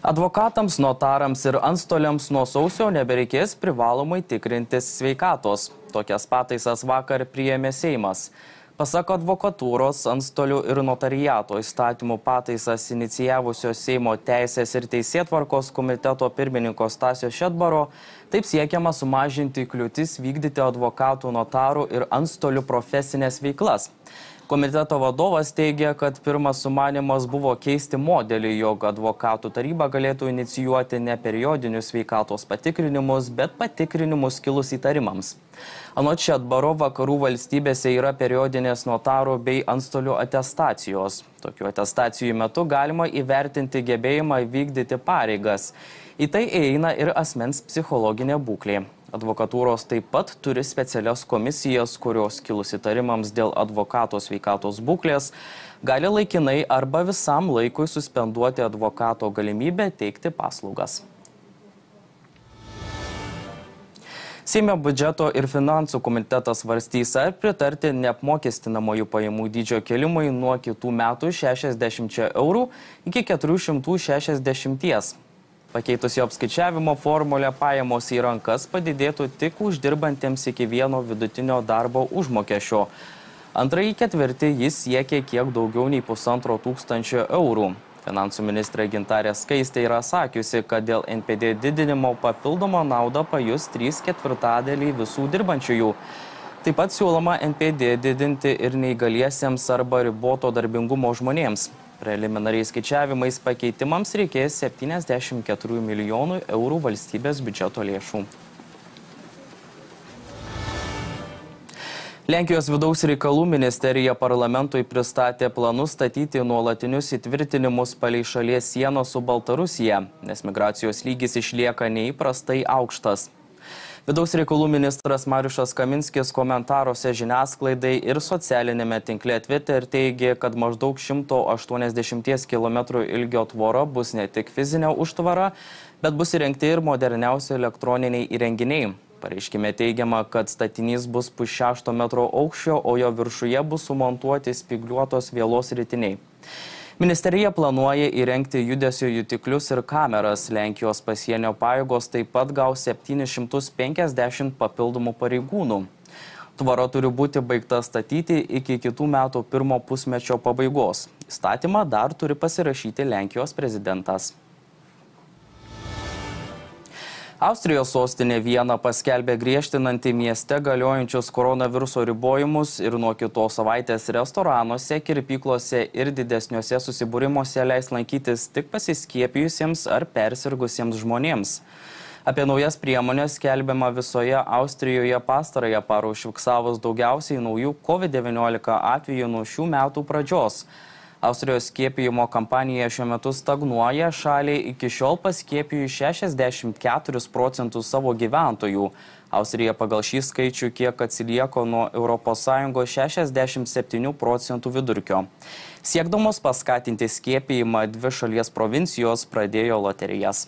Advokatams, notarams ir antstoliams nuo sausio nebereikės privalomai tikrintis sveikatos. Tokias pataisas vakar priėmė Seimas. Pasak advokatūros, antstolių ir notariato įstatymų pataisas inicijavusios Seimo Teisės ir Teisėtvarkos komiteto pirmininko Stasio Šedbaro, taip siekiama sumažinti kliūtis vykdyti advokatų, notarų ir antstolių profesinės veiklas. Komiteto vadovas teigia, kad pirmas sumanymas buvo keisti modelį, jog advokatų taryba galėtų inicijuoti ne periodinius sveikatos patikrinimus, bet patikrinimus kilus įtarimams. Anot Šedbaro, vakarų valstybėse yra periodinės notarų bei antstolių atestacijos. Tokių atestacijų metu galima įvertinti gebėjimą vykdyti pareigas. Į tai įeina ir asmens psichologinė būklė. Advokatūros taip pat turi specialias komisijas, kurios kilus įtarimams dėl advokato sveikatos būklės gali laikinai arba visam laikui suspenduoti advokato galimybę teikti paslaugas. Seimo biudžeto ir finansų komitetas svarstys, ar pritarti neapmokestinamųjų pajamų dydžio kelimui nuo kitų metų šešiasdešimt eurų iki keturių šimtų šešiasdešimties. Pakeitus jo apskaičiavimo formulę, pajamos į rankas padidėtų tik uždirbantiems iki vieno vidutinio darbo užmokesčio. Antrąjį ketvirtį jis siekia kiek daugiau nei pusantro tūkstančio eurų. Finansų ministrė Gintarė Skaistė yra sakiusi, kad dėl N P D didinimo papildomą naudą pajus trys ketvirtadaliai visų dirbančiųjų. Taip pat siūloma N P D didinti ir neįgaliesiems arba riboto darbingumo žmonėms. Preliminariais skaičiavimais pakeitimams reikės septyniasdešimt keturių milijonų eurų valstybės biudžeto lėšų. Lenkijos vidaus reikalų ministerija parlamentui pristatė planus statyti nuolatinius įtvirtinimus palei šalies sieną su Baltarusija, nes migracijos lygis išlieka neįprastai aukštas. Vidaus reikalų ministras Mariušas Kaminskis komentaruose žiniasklaidai ir socialinėme tinkle Twitter teigė, kad maždaug šimto aštuoniasdešimties kilometrų ilgio tvora bus ne tik fizinė užtvara, bet bus įrengti ir moderniausi elektroniniai įrenginiai. Pareiškime teigiama, kad statinys bus pusšešto metro aukščio, o jo viršuje bus sumontuoti spygliuotos vielos ritiniai. Ministerija planuoja įrengti judesio jutiklius ir kameras. Lenkijos pasienio pajėgos taip pat gaus septynis šimtus penkiasdešimt papildomų pareigūnų. Tvora turi būti baigta statyti iki kitų metų pirmo pusmečio pabaigos. Įstatymą dar turi pasirašyti Lenkijos prezidentas. Austrijos sostinė Viena paskelbė griežtinantį mieste galiojančius koronaviruso ribojimus ir nuo kitos savaitės restoranuose, kirpyklose ir didesniuose susibūrimuose leis lankytis tik pasiskiepijusiems ar persirgusiems žmonėms. Apie naujas priemonės skelbiama visoje Austrijoje pastarąją parą užfiksavus daugiausiai naujų COVID devyniolika atvejų nuo šių metų pradžios. Austrijos skiepijimo kampanija šiuo metu stagnuoja, šaliai iki šiol paskiepijų šešiasdešimt keturis procentus savo gyventojų. Austrija pagal šį skaičių kiek atsilieko nuo Europos Sąjungos šešiasdešimt septynių procentų vidurkio. Siekdamos paskatinti skiepijimą, dvi šalies provincijos pradėjo loterijas.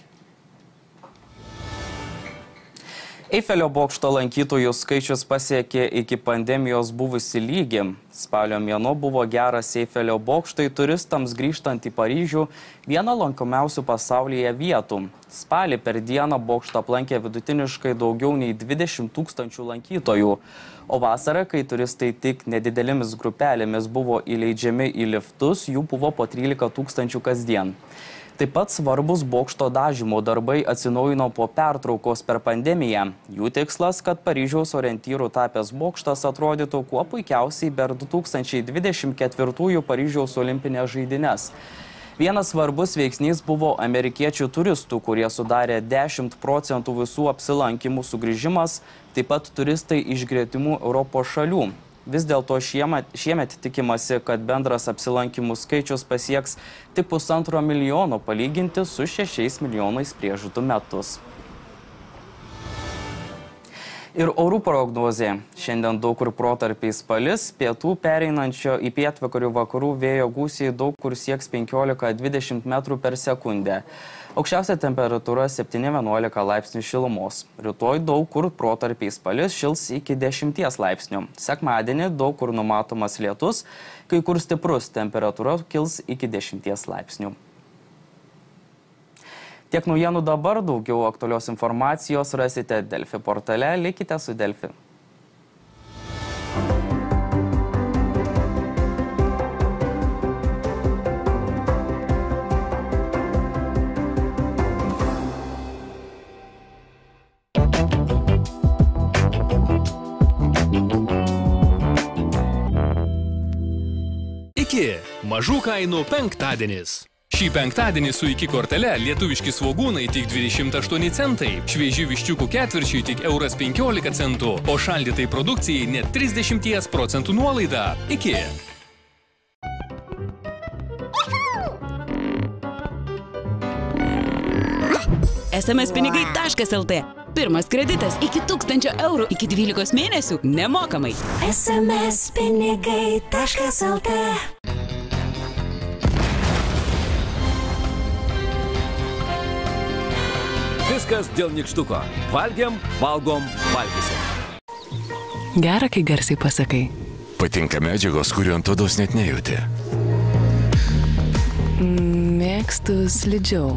Eifelio bokšto lankytojų skaičius pasiekė iki pandemijos buvusi lygį. Spalio mėnuo buvo geras Eifelio bokštui turistams grįžtant į Paryžių, vieną lankomiausių pasaulyje vietų. Spalį per dieną bokštą aplankė vidutiniškai daugiau nei dvidešimt tūkstančių lankytojų. O vasarą, kai turistai tik nedidelėmis grupelėmis buvo įleidžiami į liftus, jų buvo po trylika tūkstančių kasdien. Taip pat svarbus bokšto dažymo darbai atsinaujino po pertraukos per pandemiją. Jų tikslas, kad Paryžiaus orientyrų tapęs bokštas atrodytų kuo puikiausiai per du tūkstančiai dvidešimt ketvirtųjų Paryžiaus olimpinės žaidynes. Vienas svarbus veiksnys buvo amerikiečių turistų, kurie sudarė dešimt procentų visų apsilankimų sugrįžimas, taip pat turistai iš gretimų Europos šalių. Vis dėlto šiemet, šiemet tikimasi, kad bendras apsilankimų skaičius pasieks tik pusantro milijono palyginti su šešiais milijonais prieš du metus. Ir orų prognozė. Šiandien daug kur protarpiais palis, pietų pereinančio į pietvakarių vakarų vėjo gūsiai daug kur sieks penkiolika dvidešimt metrų per sekundę. Aukščiausia temperatūra septyni vienuolika laipsnių šilumos. Rytoj daug kur protarpiais palis, šils iki dešimties laipsnių. Sekmadienį daug kur numatomas lietus, kai kur stiprus, temperatūra kils iki dešimties laipsnių. Tiek naujienų dabar, daugiau aktualios informacijos rasite Delfi portale, likite su Delfi. Iki mažų kainų penktadienis. Šį penktadienį su Iki kortele lietuviški svogūnai tik dvidešimt aštuoni centai, švieži viščiukų ketvirčiai tik euras penkiolika centų, o šaldytai produkcijai net trisdešimt procentų nuolaida. Iki. es em es pinigai taškas el tė. Pirmas kreditas iki tūkstančio eurų iki dvylikos mėnesių nemokamai. es em es pinigai taškas el tė. Viskas dėl nykštuko. Valgiam, valgom, valgysim. Gera, kai garsiai pasakai. Patinka medžiagos, kurių ant odos net nejauti. Mėgstu slidžiau.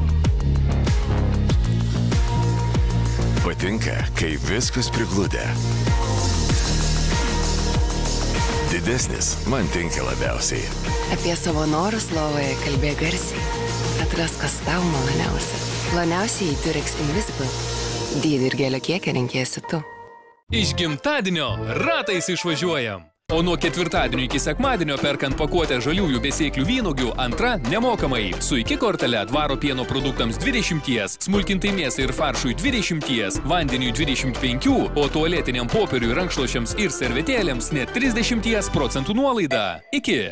Patinka, kai viskas priglūdė. Didesnis man tinka labiausiai. Apie savo norus lovoje kalbėk garsiai. Atrask, kas tau maloniausia. Maloniausiai Durex Invisible. Dydį ir gėlio kiekį renkėsi tu. Iš gimtadienio ratais išvažiuojam. O nuo ketvirtadienio iki sekmadienio perkant pakuotę žaliųjų besėklių vynuogių antra nemokamai. Su Iki kortele dvaro pieno produktams dvidešimt, smulkintai mėsai ir faršui dvidešimt, vandeniui dvidešimt penki, o tualetiniam popieriui, rankšluosčiams ir servetėlėms net trisdešimt procentų nuolaida. Iki.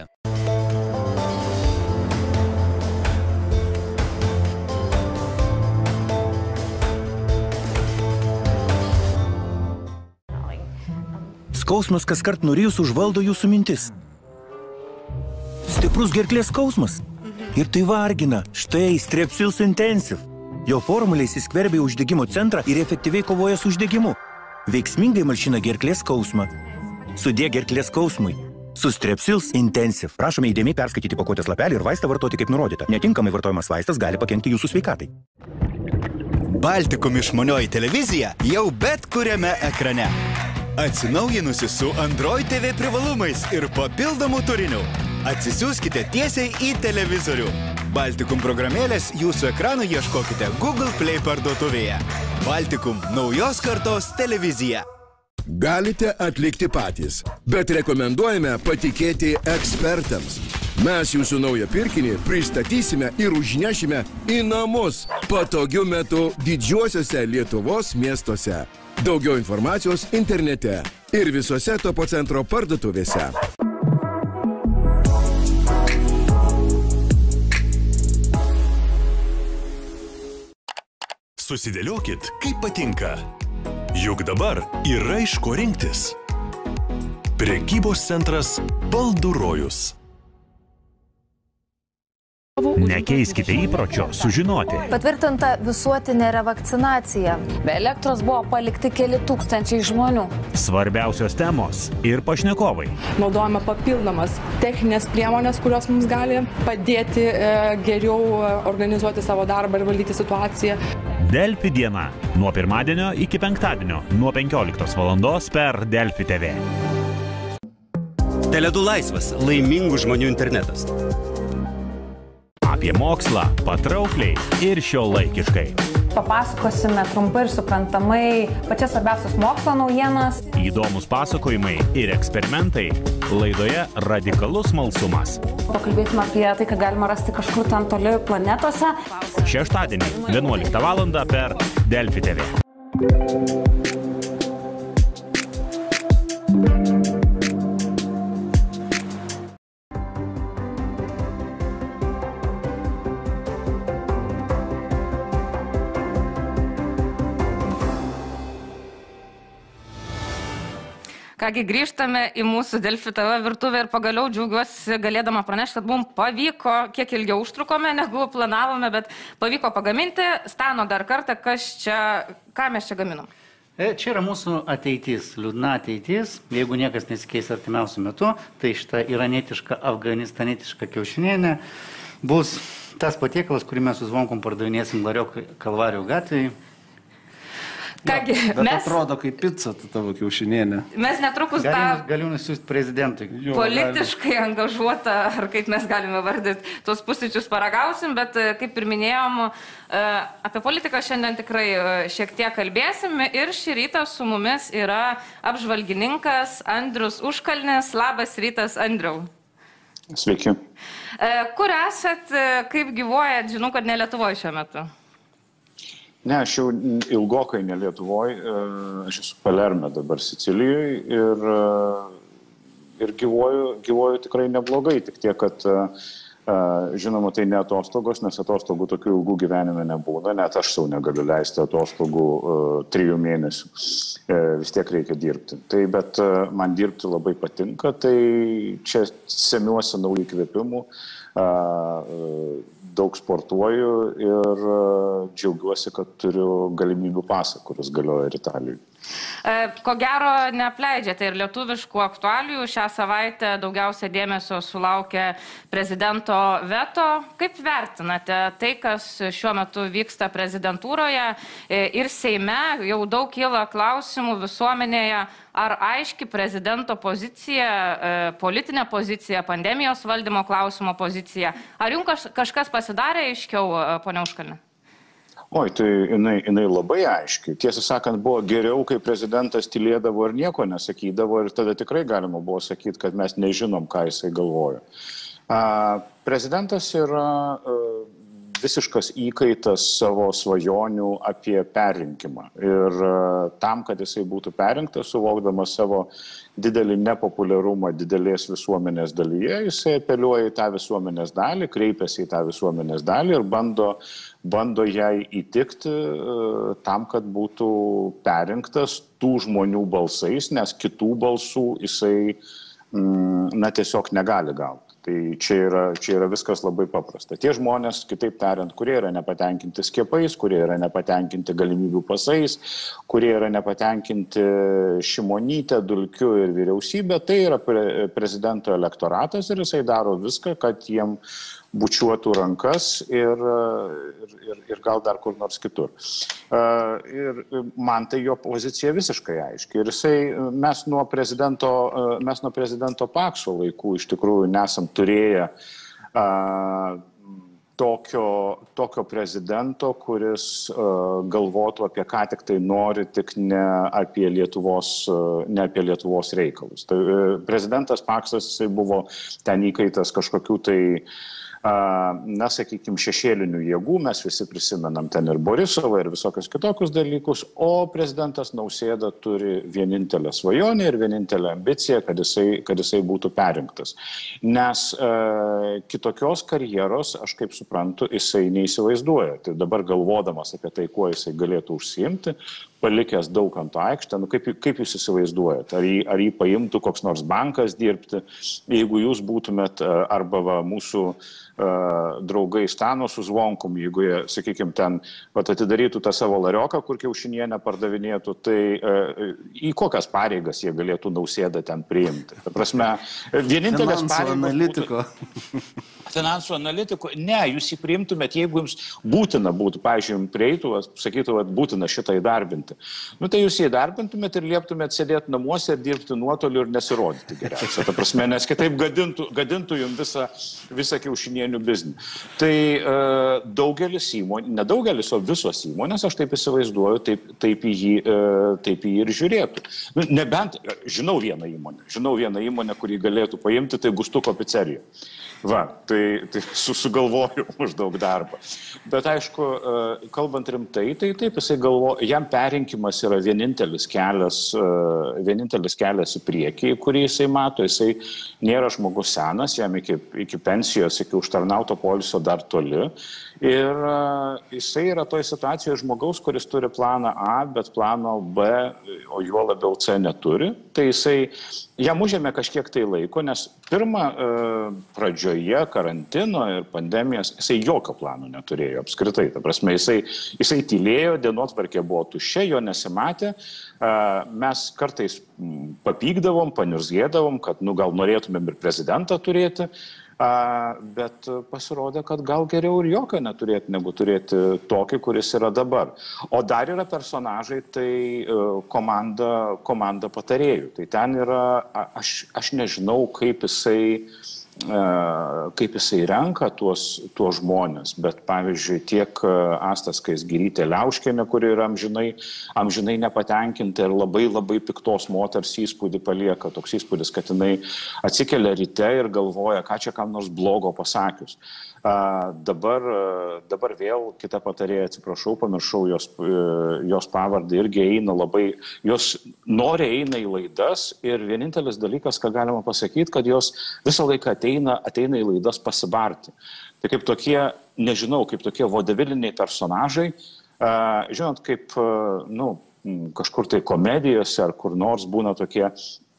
Skausmas kas kart nurijus užvaldo jūsų mintis. Stiprus gerklės skausmas. Ir tai vargina. Štai Strepsils Intensive. Jo formulė įsiskverbia į uždegimo centrą ir efektyviai kovoja su uždegimu. Veiksmingai malšina gerklės skausmą. Sudie gerklės skausmui. Su Strepsils Intensive. Prašome įdėmiai perskaityti pakuotės lapelį ir vaistą vartoti kaip nurodyta. Netinkamai vartojamas vaistas gali pakenkti jūsų sveikatai. Baltikum išmanioji televizija jau bet kuriame ekrane. Atsinaujinusi su Android T V privalumais ir papildomų turinių. Atsisiųskite tiesiai į televizorių. Baltikum programėlės jūsų ekranų ieškokite Google Play parduotuvėje. Baltikum naujos kartos televizija. Galite atlikti patys, bet rekomenduojame patikėti ekspertams. Mes jūsų naują pirkinį pristatysime ir užnešime į namus patogiu metu didžiuosiuose Lietuvos miestuose. Daugiau informacijos internete ir visose Topo centro parduotuvėse. Susidėliokit, kaip patinka. Juk dabar yra iš ko rinktis. Prekybos centras Baldų rojus. Nekeiskite įpročio sužinoti. Patvirtinta visuotinė revakcinacija. Be elektros buvo palikti keli tūkstančiai žmonių. Svarbiausios temos ir pašnekovai. Naudojame papildomas techninės priemonės, kurios mums gali padėti e, geriau organizuoti savo darbą ir valdyti situaciją. Delfi diena. Nuo pirmadienio iki penktadienio. Nuo penkioliktos valandos per Delfi T V. Tele du laisvas. Laimingų žmonių internetas. Apie mokslą patraukliai ir šiuolaikiškai. Papasakosime trumpai ir suprantamai pačias svarbiausias mokslo naujienas. Įdomus pasakojimai ir eksperimentai laidoje Radikalus smalsumas. Pakalbėsime apie tai, ką galima rasti kažkur ten toli planetose. Šeštadienį vienuoliktą valandą per Delfi T V. Kągi, grįžtame į mūsų Delfi T V virtuvę ir pagaliau džiaugiuosi galėdama pranešti, kad mums pavyko, kiek ilgiau užtrukome, negu planavome, bet pavyko pagaminti. Stano dar kartą, kas čia, ką mes čia gaminam? Čia yra mūsų ateitis, liūdna ateitis. Jeigu niekas nesikeis artimiausiu metu, tai šita iranetiška, afganistanetiška kiaušinienė bus tas patiekalas, kurį mes su Zvonkom pardavinėsim Lario Kalvarijų gatvėje. Kągi, Bet mes, atrodo kaip pizza, ta tavo kiaušinienė. mes netrukus tą Galiu, galiu nusiųsti prezidentui. politiškai angažuotą, ar kaip mes galime vardyti, tos pusryčius paragausim, bet e, kaip ir minėjom, e, apie politiką šiandien tikrai e, šiek tiek kalbėsim ir šį rytą su mumis yra apžvalgininkas Andrius Užkalnis. Labas rytas, Andriau. Sveiki. E, Kur esat, e, kaip gyvuojat, žinau, kad ne Lietuvoje šiuo metu. Ne, aš jau ilgokai ne Lietuvoje, aš esu Palerme dabar Sicilijoje ir, ir gyvuoju, gyvuoju tikrai neblogai, tik tiek, kad žinoma, tai ne atostogos, nes atostogų tokių ilgų gyvenime nebūna, net aš savo negaliu leisti atostogų trijų mėnesių, vis tiek reikia dirbti. Tai, bet man dirbti labai patinka, tai čia semiuosi naujų įkvėpimų, daug sportuoju ir džiaugiuosi, kad turiu galimybių pasą, kuris galioja ir Italijoje. Ko gero, neapleidžiate ir lietuviškų aktualijų. Šią savaitę daugiausia dėmesio sulaukė prezidento veto. Kaip vertinate tai, kas šiuo metu vyksta prezidentūroje ir Seime? Jau daug kyla klausimų visuomenėje. Ar aiški prezidento pozicija, politinė pozicija, pandemijos valdymo klausimo pozicija? Ar jums kažkas pasidarė aiškiau, ponia Užkalnė? Oi, tai jinai, jinai labai aiški. Tiesą sakant, buvo geriau, kai prezidentas tylėdavo ir nieko nesakydavo ir tada tikrai galima buvo sakyti, kad mes nežinom, ką jisai galvoja. A, prezidentas yra a, visiškas įkaitas savo svajonių apie perrinkimą. Ir a, tam, kad jisai būtų perrinktas, suvokdamas savo didelį nepopuliarumą didelės visuomenės dalyje, jisai apeliuoja į tą visuomenės dalį, kreipiasi į tą visuomenės dalį ir bando, bando jai įtikti uh, tam, kad būtų perrinktas tų žmonių balsais, nes kitų balsų jisai mm, na, tiesiog negali gauti. Tai čia yra, čia yra viskas labai paprasta. Tie žmonės, kitaip tariant, kurie yra nepatenkinti skiepais, kurie yra nepatenkinti galimybių pasais, kurie yra nepatenkinti Šimonytė, Dulkiu ir vyriausybė, tai yra pre, prezidento elektoratas ir jisai daro viską, kad jiem bučiuotų rankas ir, ir, ir, ir gal dar kur nors kitur. Ir man tai jo pozicija visiškai aiški. Ir jisai, mes nuo prezidento, mes nuo prezidento Pakso laikų iš tikrųjų nesam turėję a, tokio, tokio prezidento, kuris a, galvotų apie ką tik tai nori, tik ne apie Lietuvos, ne apie Lietuvos reikalus. Tai, prezidentas Paksas, jisai buvo ten įkaitas kažkokių tai na, sakykime, šešėlinių jėgų, mes visi prisimenam ten ir Borisovą, ir visokius kitokius dalykus, o prezidentas Nausėda turi vienintelę svajonę ir vienintelę ambiciją, kad jisai, kad jisai būtų perrinktas. Nes e, kitokios karjeros, aš kaip suprantu, jisai neįsivaizduoja. Tai dabar galvodamas apie tai, kuo jisai galėtų užsiimti, palikęs Daukanto aikštę, nu kaip, kaip jūs įsivaizduojate, ar jį, ar jį paimtų koks nors bankas dirbti, jeigu jūs būtumėt arba va, mūsų uh, draugai Stano su Zvonkum, jeigu jie, sakykime, ten vat, atidarytų tą savo larioką, kur kiaušinienę pardavinėtų, tai uh, į kokias pareigas jie galėtų Nausėdą ten priimti. Ta prasme, vienintelės Finansų analitiko. Būtų... Finansų analitiko, ne, jūs jį priimtumėt, jeigu jums būtina būtų, pavyzdžiui, jums prieitų, sakytų, kad būtina šitą įdarbinti. Nu, tai jūs jį įdarbintumėt ir lieptumėt sėdėti namuose ir dirbti nuotoliu ir nesirodyti geriausia. Ta prasme, nes kitaip gadintų, gadintų jums visą, visą kiaušinienių biznį. Tai e, daugelis įmonių, ne daugelis, o visos įmonės, aš taip įsivaizduoju, taip, taip, į jį, e, taip į jį ir žiūrėtų. Nu, nebent, žinau vieną įmonę, žinau vieną įmonę, kurį galėtų paimti, tai Gustuko picerija. Va, tai, tai sugalvoju maždaug darbą. Bet aišku, kalbant rimtai, tai taip, jisai galvo, jam perrinkimas yra vienintelis kelias, vienintelis kelias į priekį, kurį jisai mato. Jisai nėra žmogus senas, jam iki, iki pensijos, iki užtarnauto poilsio dar toli. Ir jisai yra toj situacijoje žmogaus, kuris turi planą A, bet plano B, o juo labiau C neturi. Tai jisai, jam užėmė kažkiek tai laiko, nes pirmą pradžioje karantino ir pandemijos jisai jokio plano neturėjo apskritai. Ta prasme, jisai, jisai tylėjo, dienotvarkė buvo tuščia, jo nesimatė. Mes kartais papykdavom, paniurzgėdavom, kad nu, gal norėtumėm ir prezidentą turėti. bet pasirodė, kad gal geriau ir jokio neturėti, negu turėti tokį, kuris yra dabar. O dar yra personažai, tai komanda, komanda patarėjų. Tai ten yra, aš, aš nežinau, kaip jisai kaip jisai renka tuos, tuos žmonės, bet pavyzdžiui tiek Asta Skaisgirytė Liauškienė, kuri yra amžinai, amžinai nepatenkinta ir labai labai piktos moters įspūdį palieka, toks įspūdis, kad jinai atsikelia ryte ir galvoja, ką čia kam nors blogo pasakius. A, dabar, dabar vėl kita patarėja, atsiprašau, pamiršau jos, jos pavardę, irgi eina labai, jos nori eina į laidas ir vienintelis dalykas, ką galima pasakyti, kad jos visą laiką ateina, ateina į laidas pasibarti. Tai kaip tokie, nežinau, kaip tokie vodeviliniai personažai, a, žinot, kaip nu, kažkur tai komedijose ar kur nors būna tokie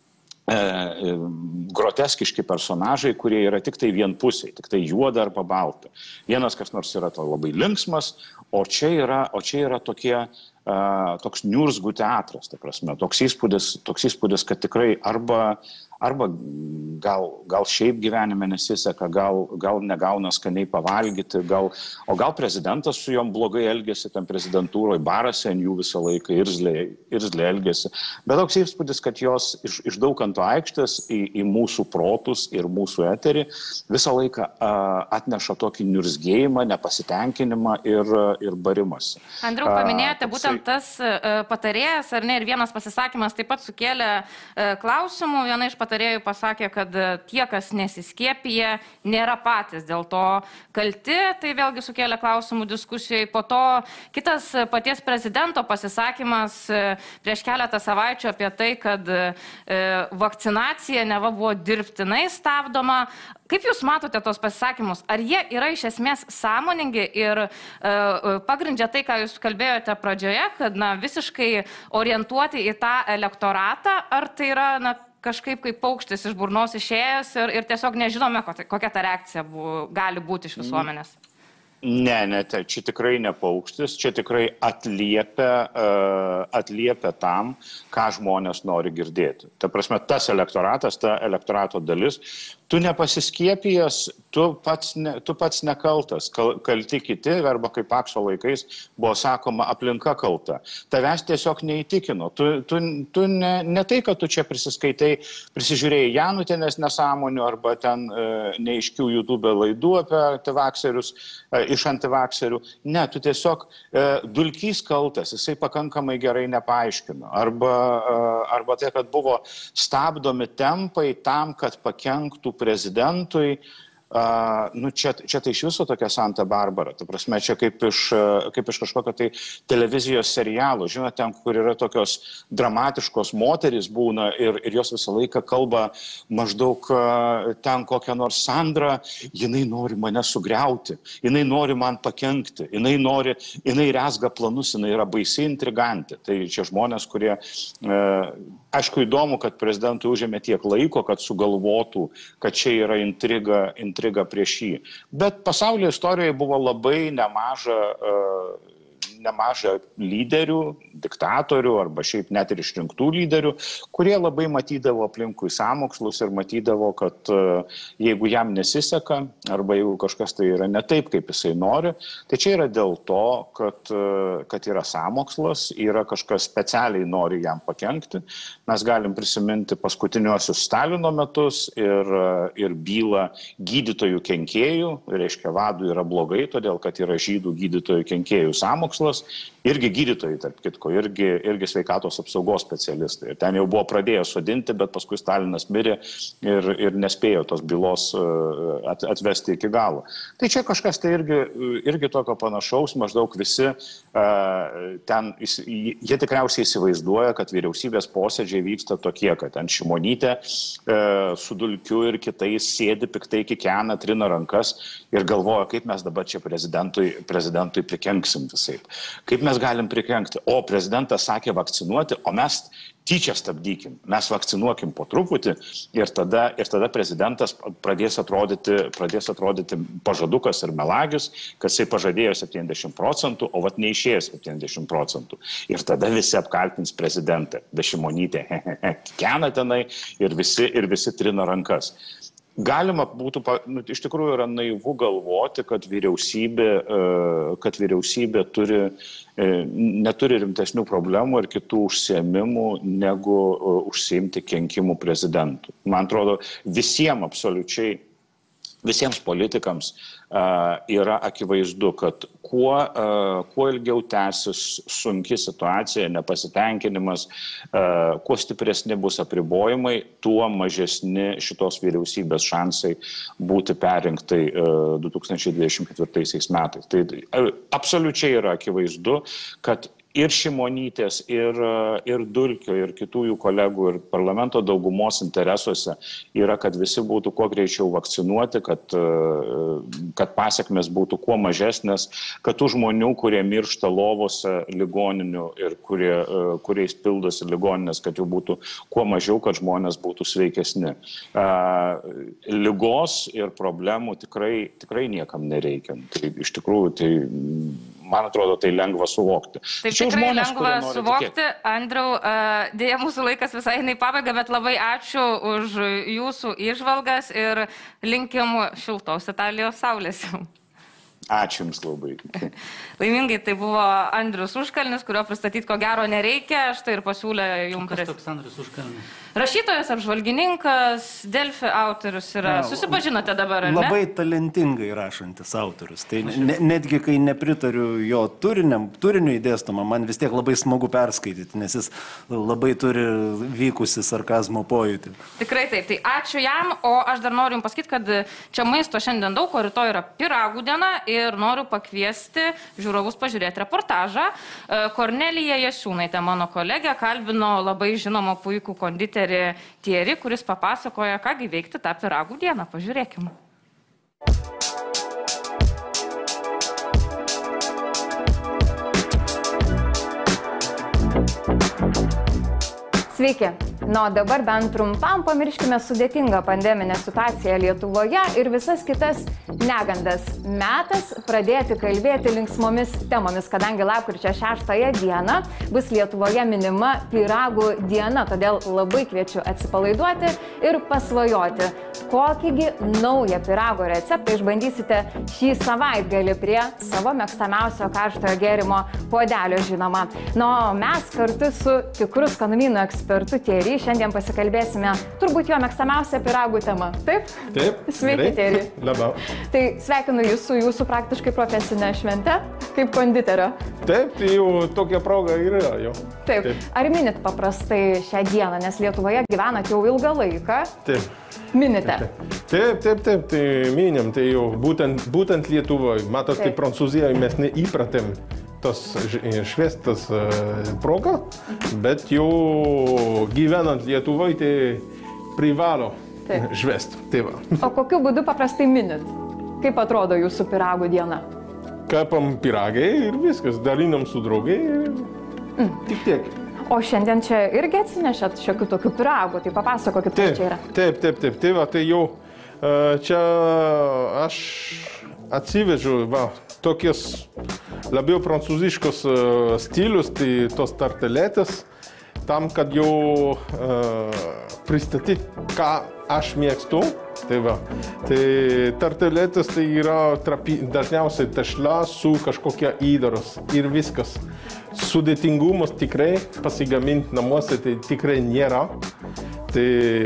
groteskiški personažai, kurie yra tik tai vienpusiai, tik tai juoda arba balta. Vienas kas nors yra to labai linksmas, o čia yra, o čia yra tokie, uh, toks niurzgų teatras, ta prasme, toks įspūdis, toks įspūdis, kad tikrai arba, arba gal, gal šiaip gyvenime nesiseka, gal, gal negauna skaniai pavalgyti, gal, o gal prezidentas su jom blogai elgėsi ten prezidentūroje, barasi ant jų visą laiką, irzliai, irzliai elgėsi. Bet toks įspūdis, kad jos iš, iš Daukanto aikštės į, į mūsų protus ir mūsų eterį visą laiką a, atneša tokį niurzgėjimą, nepasitenkinimą ir, ir barimąsi. Andriau, paminėjote, būtent tas patarėjas, ar ne, ir vienas pasisakymas taip pat sukėlė klausimų. Viena iš patarėjų pasakė, kad tie, kas nesiskiepija, nėra patys dėl to kalti. Tai vėlgi sukėlė klausimų diskusijai. Po to kitas paties prezidento pasisakymas prieš keletą savaičių apie tai, kad vakcinacija neva buvo dirbtinai stabdoma. Kaip Jūs matote tos pasisakymus? Ar jie yra iš esmės sąmoningi ir e, pagrindžia tai, ką Jūs kalbėjote pradžioje, kad na, visiškai orientuoti į tą elektoratą, ar tai yra na, kažkaip kaip paukštis iš burnos išėjęs ir, ir tiesiog nežinome, kokia ta reakcija bu, gali būti iš visuomenės? Ne, ne, čia tikrai ne paukštis, čia tikrai atliepia, uh, atliepia tam, ką žmonės nori girdėti. Ta prasme, tas elektoratas, ta elektorato dalis, tu nepasiskiepijęs, tu pats, ne, tu pats nekaltas, kal, kalti kiti, arba kaip Pakso laikais buvo sakoma, aplinka kalta. Tavęs tiesiog neįtikino. Tu, tu, tu ne, ne tai, kad tu čia prisiskaitai, prisižiūrėjai Janutienės nesąmonių arba ten e, neaiškių YouTube laidų apie antivakserius, e, iš antivakserių. Ne, tu tiesiog e, Dulkys kaltas, jisai pakankamai gerai nepaaiškino. Arba, e, arba tai, kad buvo stabdomi tempai tam, kad pakenktų prezidentui. Uh, nu čia, čia tai iš viso tokia Santa Barbara, ta prasme, čia kaip iš, kaip iš kažkokio tai televizijos serialo, žinote, ten, kur yra tokios dramatiškos moterys būna ir, ir jos visą laiką kalba maždaug uh, ten kokią nors Sandrą, jinai nori mane sugriauti, jinai nori man pakenkti, jinai nori, jinai rezga planus, jinai yra baisi intrigantė. Tai čia žmonės, kurie, uh, aišku, įdomu, kad prezidentui užėmė tiek laiko, kad sugalvotų, kad čia yra intriga, intriga intriga prieš jį. Bet pasaulio istorijoje buvo labai nemaža, uh, nemaža lyderių, diktatorių arba šiaip net ir išrinktų lyderių, kurie labai matydavo aplinkui sąmokslus ir matydavo, kad uh, jeigu jam nesiseka arba jeigu kažkas tai yra ne taip, kaip jisai nori, tai čia yra dėl to, kad, uh, kad yra sąmokslas, yra kažkas specialiai nori jam pakenkti. Mes galim prisiminti paskutiniuosius Stalino metus ir, uh, ir bylą gydytojų kenkėjų, reiškia vadų yra blogai, todėl kad yra žydų gydytojų kenkėjų sąmokslas, irgi gydytojai, tarp kitko, irgi, irgi sveikatos apsaugos specialistai. Ir ten jau buvo pradėję sodinti, bet paskui Stalinas mirė ir, ir nespėjo tos bylos at, atvesti iki galo. Tai čia kažkas tai irgi, irgi tokio panašaus, maždaug visi ten, jie tikriausiai įsivaizduoja, kad vyriausybės posėdžiai vyksta tokie, kad ten Šimonytė su Dulkiu ir kitais sėdi piktai kikena, trina rankas ir galvoja, kaip mes dabar čia prezidentui, prezidentui prikenksim visaip. Kaip mes galim prikenkti? O prezidentas sakė vakcinuoti, o mes tyčia stabdykim. Mes vakcinuokim po truputį ir tada, ir tada prezidentas pradės atrodyti, pradės atrodyti pažadukas ir melagis, kad jisai pažadėjo septyniasdešimt procentų, o vat neišėjo septyniasdešimt procentų. Ir tada visi apkaltins prezidentą. Be Šimonytė kena tenai ir visi, ir visi trina rankas. galima būtų, nu, iš tikrųjų yra naivu galvoti, kad vyriausybė, kad vyriausybė turi, neturi rimtesnių problemų ir kitų užsiėmimų, negu užsiimti kenkimų prezidentų. Man atrodo, visiems absoliučiai, visiems politikams uh, yra akivaizdu, kad kuo, uh, kuo ilgiau tęsis sunki situacija, nepasitenkinimas, uh, kuo stipresni bus apribojimai, tuo mažesni šitos vyriausybės šansai būti perrinktai uh, du tūkstančiai dvidešimt ketvirtaisiais metais. Tai uh, absoliučiai yra akivaizdu, kad ir Šimonytės, ir, ir Dulkio, ir kitų jų kolegų, ir parlamento daugumos interesuose yra, kad visi būtų kuo greičiau vakcinuoti, kad, kad pasiekmes būtų kuo mažesnės, kad tų žmonių, kurie miršta lovose ligoninių ir kurie, kuriais pildosi ligoninės, kad jų būtų kuo mažiau, kad žmonės būtų sveikesni. Ligos ir problemų tikrai, tikrai niekam nereikia. Tai iš tikrųjų, tai man atrodo, tai lengva suvokti. Taip, tikrai žmonės, lengva suvokti. Tikėti. Andriau, dėja mūsų laikas visai nepabaiga, bet labai ačiū už jūsų įžvalgas ir linkim šiltos Italijos saulės. Ačiū Jums labai. Laimingai, tai buvo Andrius Užkalnis, kurio pristatyti ko gero nereikia. Štai ir pasiūlė Jums. Kas toks Andrius Užkalnis? Rašytojas, apžvalgininkas, Delfi autorius yra. Ja, susipažinote dabar, ar ne? Labai talentingai rašantis autorius. Tai ne, netgi, kai nepritariu jo turiniam, turiniu įdėstomą, man vis tiek labai smagu perskaityti, nes jis labai turi vykusi sarkazmo pojūtį. Tikrai taip. Tai ačiū jam, o aš dar noriu Jums pasakyti, kad čia maisto šiandien daug, o rytoj yra pyragų diena. Ir noriu pakviesti žiūrovus pažiūrėti reportažą. Kornelija Jasiūnaitė, mano kolegė, kalbino labai žinomą puikų konditerį Thierry, kuris papasakoja, kągi veikti tą pyragų dieną. Pažiūrėkime. Sveiki. Na, o dabar bent trumpam pamirškime sudėtingą pandeminę situaciją Lietuvoje ir visas kitas negandas. Metas pradėti kalbėti linksmomis temomis, kadangi lapkričio šeštąją dieną bus Lietuvoje minima pyragų diena, todėl labai kviečiu atsipalaiduoti ir pasvajoti, kokįgi naują pyrago receptą išbandysite šį savaitgalį prie savo mėgstamiausio karštojo gėrimo puodelio, žinoma. Na, o mes kartu su tikru skanumynų ekspertu Thierry šiandien pasikalbėsime turbūt jo mėgstamiausią pyragų temą. Taip? Taip. Sveiki, Thierry. Labau. Tai sveikinu Jūs su Jūsų praktiškai profesinė švente, kaip konditerio. Taip, tai jau tokia proga yra jau. Taip. Taip. Ar minit paprastai šią dieną, nes Lietuvoje gyvenat jau ilgą laiką? Taip. Minite? Taip, taip, taip, tai minim, tai jau būtent, būtent Lietuvoje. Matot, tai Prancūzijoje mes neįpratėm tos švestas proga, bet jau gyvenant Lietuvoje, tai privalo švest. Tai va. O kokiu būdu paprastai minit? Kaip atrodo Jūsų pyragų diena? Kepam pyragai ir viskas, dalinam su draugai ir mm. tik tiek. O šiandien čia irgi atsinešėt šiokių tokių pyragų, tai papasakokit, kas čia yra. Taip, taip, taip, tai va, tai jau čia aš atsivežiu, va, tokies labiau prancūziškos stilius, tai tos tarteletės, tam, kad jau uh, pristatyti, ką aš mėgstu. Tai va, tai tarteletės tai yra trapi, dažniausiai tešla su kažkokia įdaros ir viskas. Sudėtingumas tikrai pasigaminti namuose tai tikrai nėra. Tai,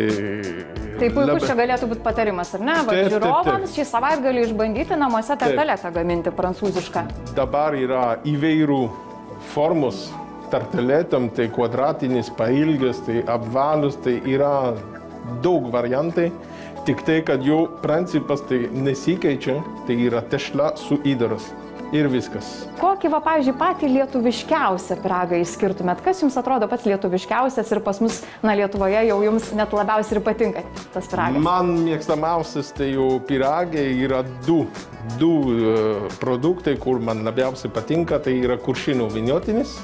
tai puikus čia galėtų būti patarimas, ar ne? Va, žiūrovams šį savaitgalį išbandyti namuose tarteletą gaminti prancūzišką. Dabar yra įvairių formos tarteletėm, tai kvadratinis, pailgis, tai apvalus, tai yra daug variantai. Tik tai, kad jau principas tai nesikeičia, tai yra tešla su įdaras ir viskas. Kokį, va, pavyzdžiui, patį lietuviškiausią pyragą išskirtumėt? Kas Jums atrodo pats lietuviškiausias ir pas mus, na, Lietuvoje jau Jums net labiausiai ir patinka tas pyragas? Man mėgstamiausias tai jau pyragai yra du, du uh, produktai, kur man labiausiai patinka, tai yra kuršinų vyniotinis.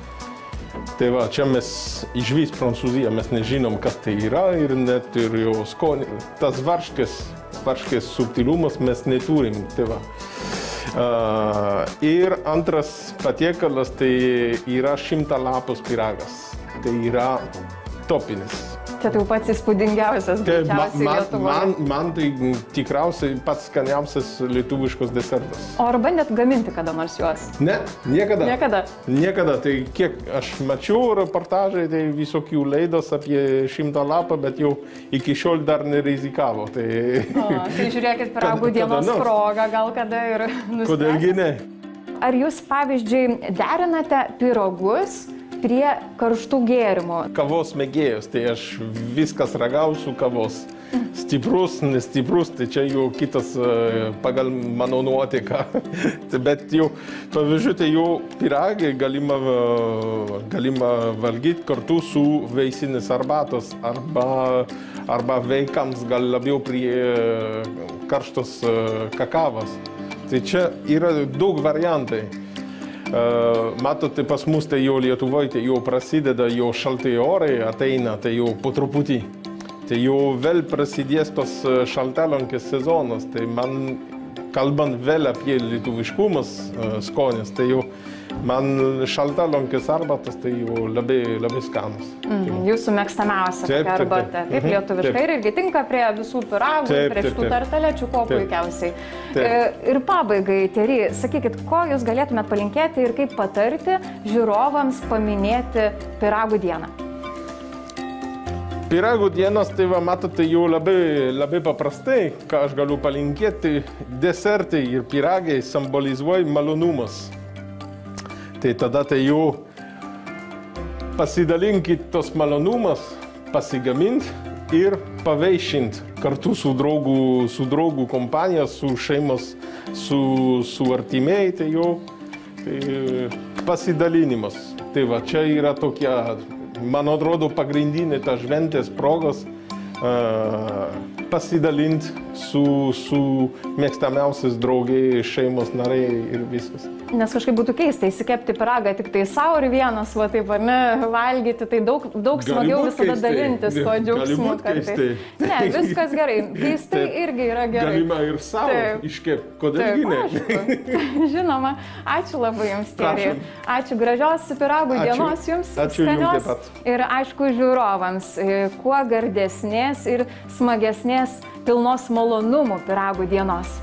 Tai va, čia mes išvis Prancūziją, mes nežinom, kas tai yra ir net ir jau skonį. Tas varškės, varškės subtilumas mes neturim. Tai va. Uh, ir antras patiekalas tai yra šimtalapos pyragas. Tai yra topinis. Čia tai pats įspūdingiausias greičiausiai Lietuvoje. Man, man tai tikriausiai pats skaniausias lietuviškos desertas. O ar bandėt gaminti kada nors juos? Ne, niekada. Niekada? Niekada. Tai kiek aš mačiau reportažai, tai visokių leidos apie šimtą lapą, bet jau iki šiol dar nerizikavo. Tai, o, tai žiūrėkit, pyragų dienos proga gal kada ir nuspręsite. Kodėlgi ne? Ar jūs, pavyzdžiui, derinate pyragus prie karštų gėrimų? Kavos mėgėjus, tai aš viskas ragausiu kavos. Stiprus, nestiprus, tai čia jau kitas pagal mano nuotaiką. Bet jau, pavyzdžiui, tai jau pyragai galima, galima valgyti kartu su veisinės arbatos arba, arba vaikams gal labiau prie karštos kakavos. Tai čia yra daug variantai. Uh, matote, pas mus tai jau Lietuvoje tai jau prasideda, jau šaltai orai ateina, tai jau po truputį. Tai jau vėl prasidės tos šaltalankės sezonas, tai man, kalbant vėl apie lietuviškumas uh, skonis, tai jau man šaltalankės arbatas tai jau labai, labai skanus. Mm, jūsų mėgstamiausia tokia arbata. Taip, lietuviškai ir irgi tinka prie visų pyragų, prie šitų tartalečių, ko puikiausiai. Ir pabaigai, Terry, sakykit, ko jūs galėtumėt palinkėti ir kaip patarti žiūrovams paminėti pyragų dieną? Pyragų dienos, tai va, matote, jau labai, labai paprastai, ką aš galiu palinkėti, desertai ir pyragai simbolizuoja malonumas. Tai tada tai jau pasidalinkit tos malonumas, pasigamint ir pavaišint kartu su draugų, su draugų kompanija, su šeimos, su, su artimieji, tai jau tai pasidalinimas. Tai va, čia yra tokia, man atrodo, pagrindinė ta šventės progos uh, pasidalint su, su mėgstamiausiais draugai, šeimos nariai ir viskas. Nes kažkaip būtų keista įsikepti pyragą tik tai savo ir vienas, va taip, ar ne, valgyti, tai daug, daug smagiau visada dalintis to džiaugsmu. Tai... Ne, viskas gerai, keistai irgi yra gerai. Galima ir savo iškepti, kodėl ne? Žinoma, ačiū labai jums, Terry. Ačiū, gražios pyragų dienos jums, skanios. Ir aišku, žiūrovams, kuo gardesnės ir smagesnės, pilnos malonumų pyragų dienos.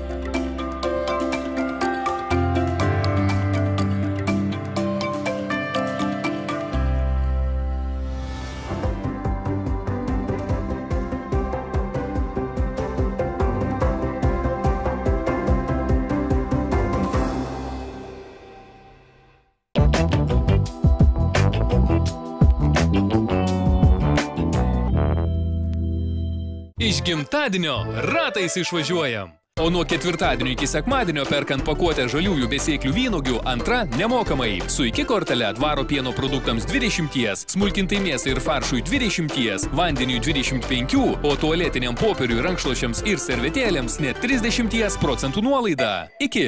Iš gimtadienio ratais išvažiuojam. O nuo ketvirtadienio iki sekmadienio perkant pakuotę žaliųjų besėklių vynuogių antra nemokamai. Su iki kortele dvaro pieno produktams dvidešimt, smulkintai mėsai ir faršui dvidešimt, vandeniui dvidešimt penki, o tualetiniam popieriui, rankšluosčiams ir servetėlėms net trisdešimt procentų nuolaida. Iki!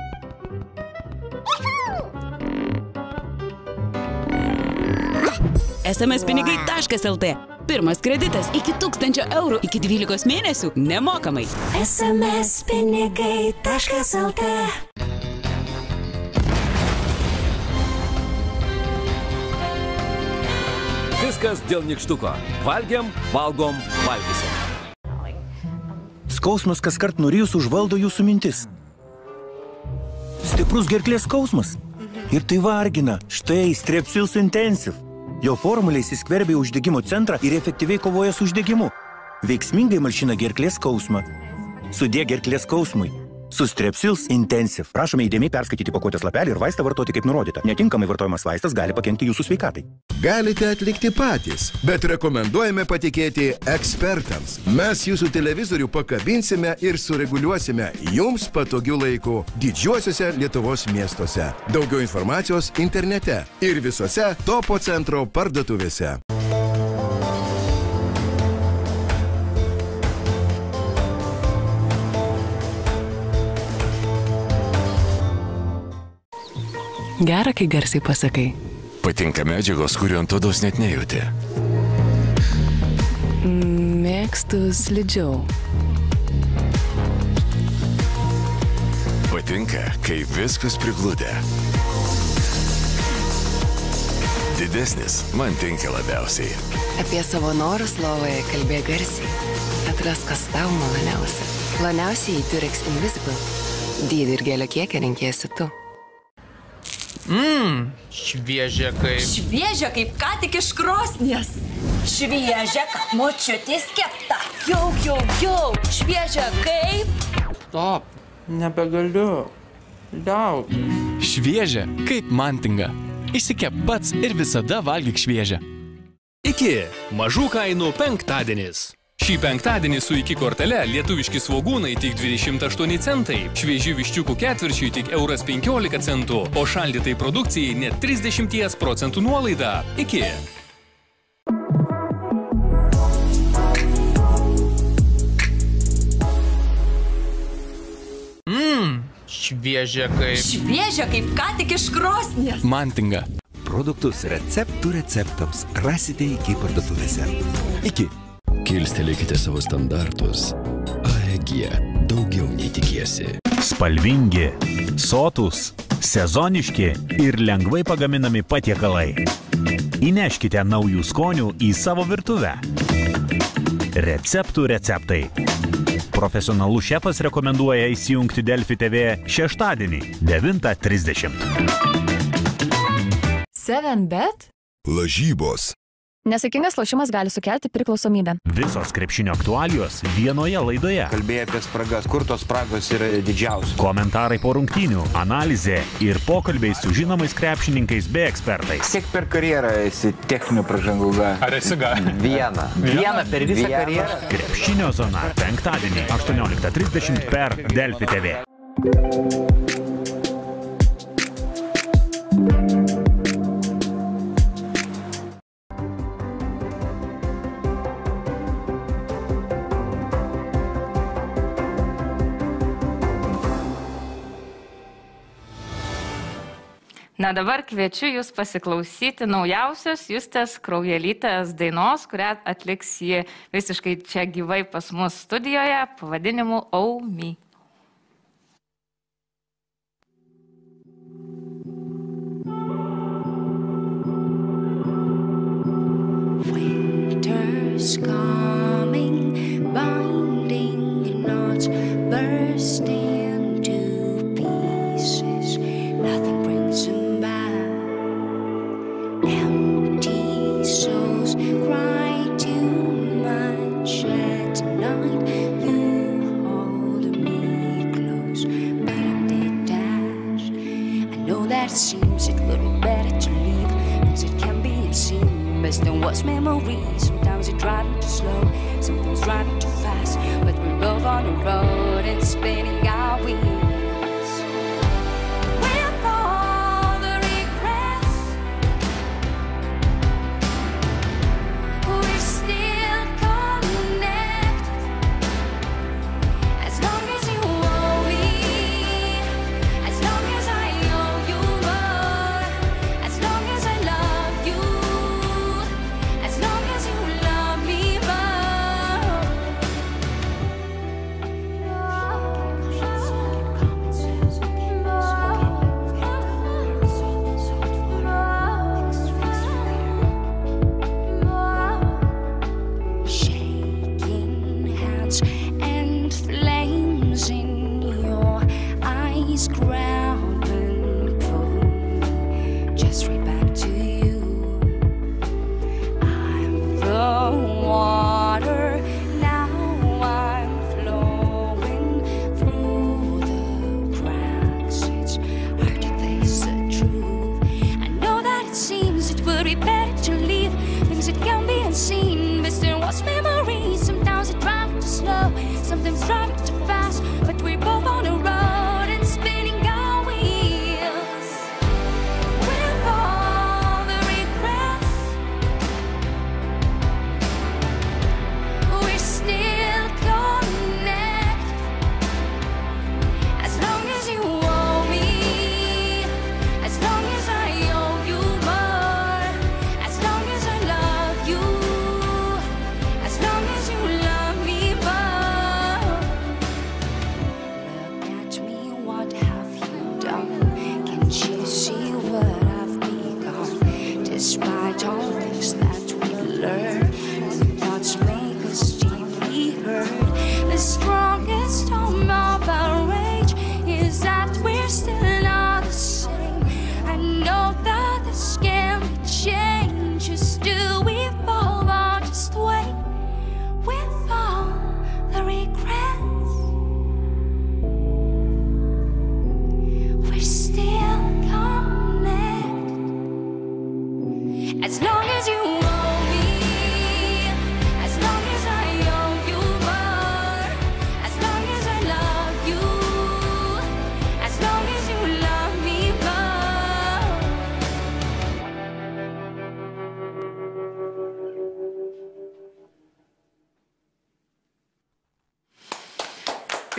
S M S pinigai taškas L T. Pirmas kreditas iki tūkstančio eurų iki dvylikos mėnesių nemokamai. S M S pinigai taškas L T. Viskas dėl nykštuko. Valgiam, valgom, valgysim. Skausmas kaskart nurijus užvaldo jūsų mintis. Stiprus gerklės skausmas. Ir tai vargina. Štai Strepsils Intensive. Jo formulė įsiskverbia į uždegimo centrą ir efektyviai kovoja su uždegimu. Veiksmingai malšina gerklės skausmą. Sudie gerklės skausmui. Su Strepsils Intensive. Prašome įdėmiai perskaityti pakuotės lapelį ir vaistą vartoti kaip nurodyta. Netinkamai vartojamas vaistas gali pakenkti jūsų sveikatai. Galite atlikti patys, bet rekomenduojame patikėti ekspertams. Mes jūsų televizorių pakabinsime ir sureguliuosime jums patogiu laiku didžiuosiuose Lietuvos miestuose. Daugiau informacijos internete ir visose Topo centro parduotuvėse. Gera, kai garsiai pasakai. Patinka medžiagos, kurių ant odos net nejauti. Mėgstu slidžiau. Patinka, kai viskas prigludę. Didesnis man tinka labiausiai. Apie savo norus lovoje kalbėk garsiai. Atras, kas tau maloniausia. Ploniausiai į Durex Invisible. Dydį ir gėlio kiekį renkėsi tu. Mmm, šviežia kaip... Šviežia kaip ką tik iš krosnies. Šviežia kaip močiutės kepta. Jau, jau, jau. Šviežia kaip... Stop, nebegaliu. Liauk. Šviežia kaip mantinga. Išsikep pats ir visada valgyk šviežią. Iki mažų kainų penktadienis. Šį penktadienį su Iki kortele lietuviški svogūnai tik dvidešimt aštuoni centai, švieži viščiukų ketvirčiui tik euras penkiolika centų, o šaldytai produkcijai net trisdešimt procentų nuolaida. Iki. Mmm, šviežia kaip... Šviežia kaip ką tik iš krosnies. Mantinga. Produktus receptų receptams rasite Iki parduotuvėse. Iki. Kilstelėkite savo standartus. A E G. Daugiau nei tikiesi. Spalvingi, sotūs, sezoniški ir lengvai pagaminami patiekalai. Įneškite naujų skonių į savo virtuvę. Receptų receptai. Profesionalus šefas rekomenduoja įsijungti Delfi T V šeštadienį devintą trisdešimt. seven bet? Lažybos. Nesaikingas lošimas gali sukelti priklausomybę. Visos krepšinio aktualijos vienoje laidoje. Kalbėjai apie spragas. Kur tos spragos yra didžiausios? Komentarai po rungtynių, analizė ir pokalbiai su žinomais krepšininkais bei ekspertais. Kiek per karjerą esi techninių pražangų gavęs? Ar esi gavęs? Vieną. Vieną per visą Vieną. karjerą? Krepšinio zona penktadienį aštuonioliktą trisdešimt per Delfi T V. Na dabar kviečiu jūs pasiklausyti naujausios Justės Kraujelytės dainos, kurią atliks ji visiškai čia gyvai pas mus studijoje pavadinimu Oh Me. Winter's coming, binding in knots, bursting to pieces. Nothing brings him back. Empty souls cry too much at night. You hold me close, but I'm detached. I know that it seems a little better to leave, as it can be seen. Best in what's memory. Sometimes you're driving too slow, sometimes driving too fast, but we're both on the road and spinning our wheels.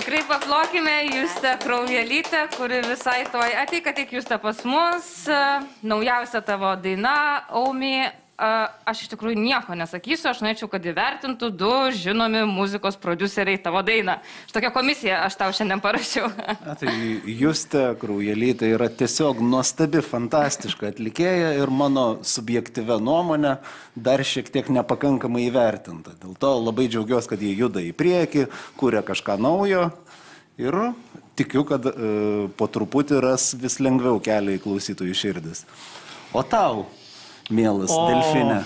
Tikrai paplokime Justę Kraujelytę, kuri visai toj ateik, ateik Justę pas mus. Naujausia tavo daina, Aumi. Aš iš tikrųjų nieko nesakysiu, aš norėčiau, kad įvertintų du žinomi muzikos prodiuseriai tavo dainą. Šitokia komisija aš tau šiandien parašiau. A, tai Justė Kraujelytė yra tiesiog nuostabi, fantastiška atlikėja ir mano subjektyvia nuomonė dar šiek tiek nepakankamai įvertinta. Dėl to labai džiaugiuosi, kad jie juda į priekį, kuria kažką naujo ir tikiu, kad e, po truputį ras vis lengviau kelią į klausytojų širdis. O tau? Mielas Delfinė.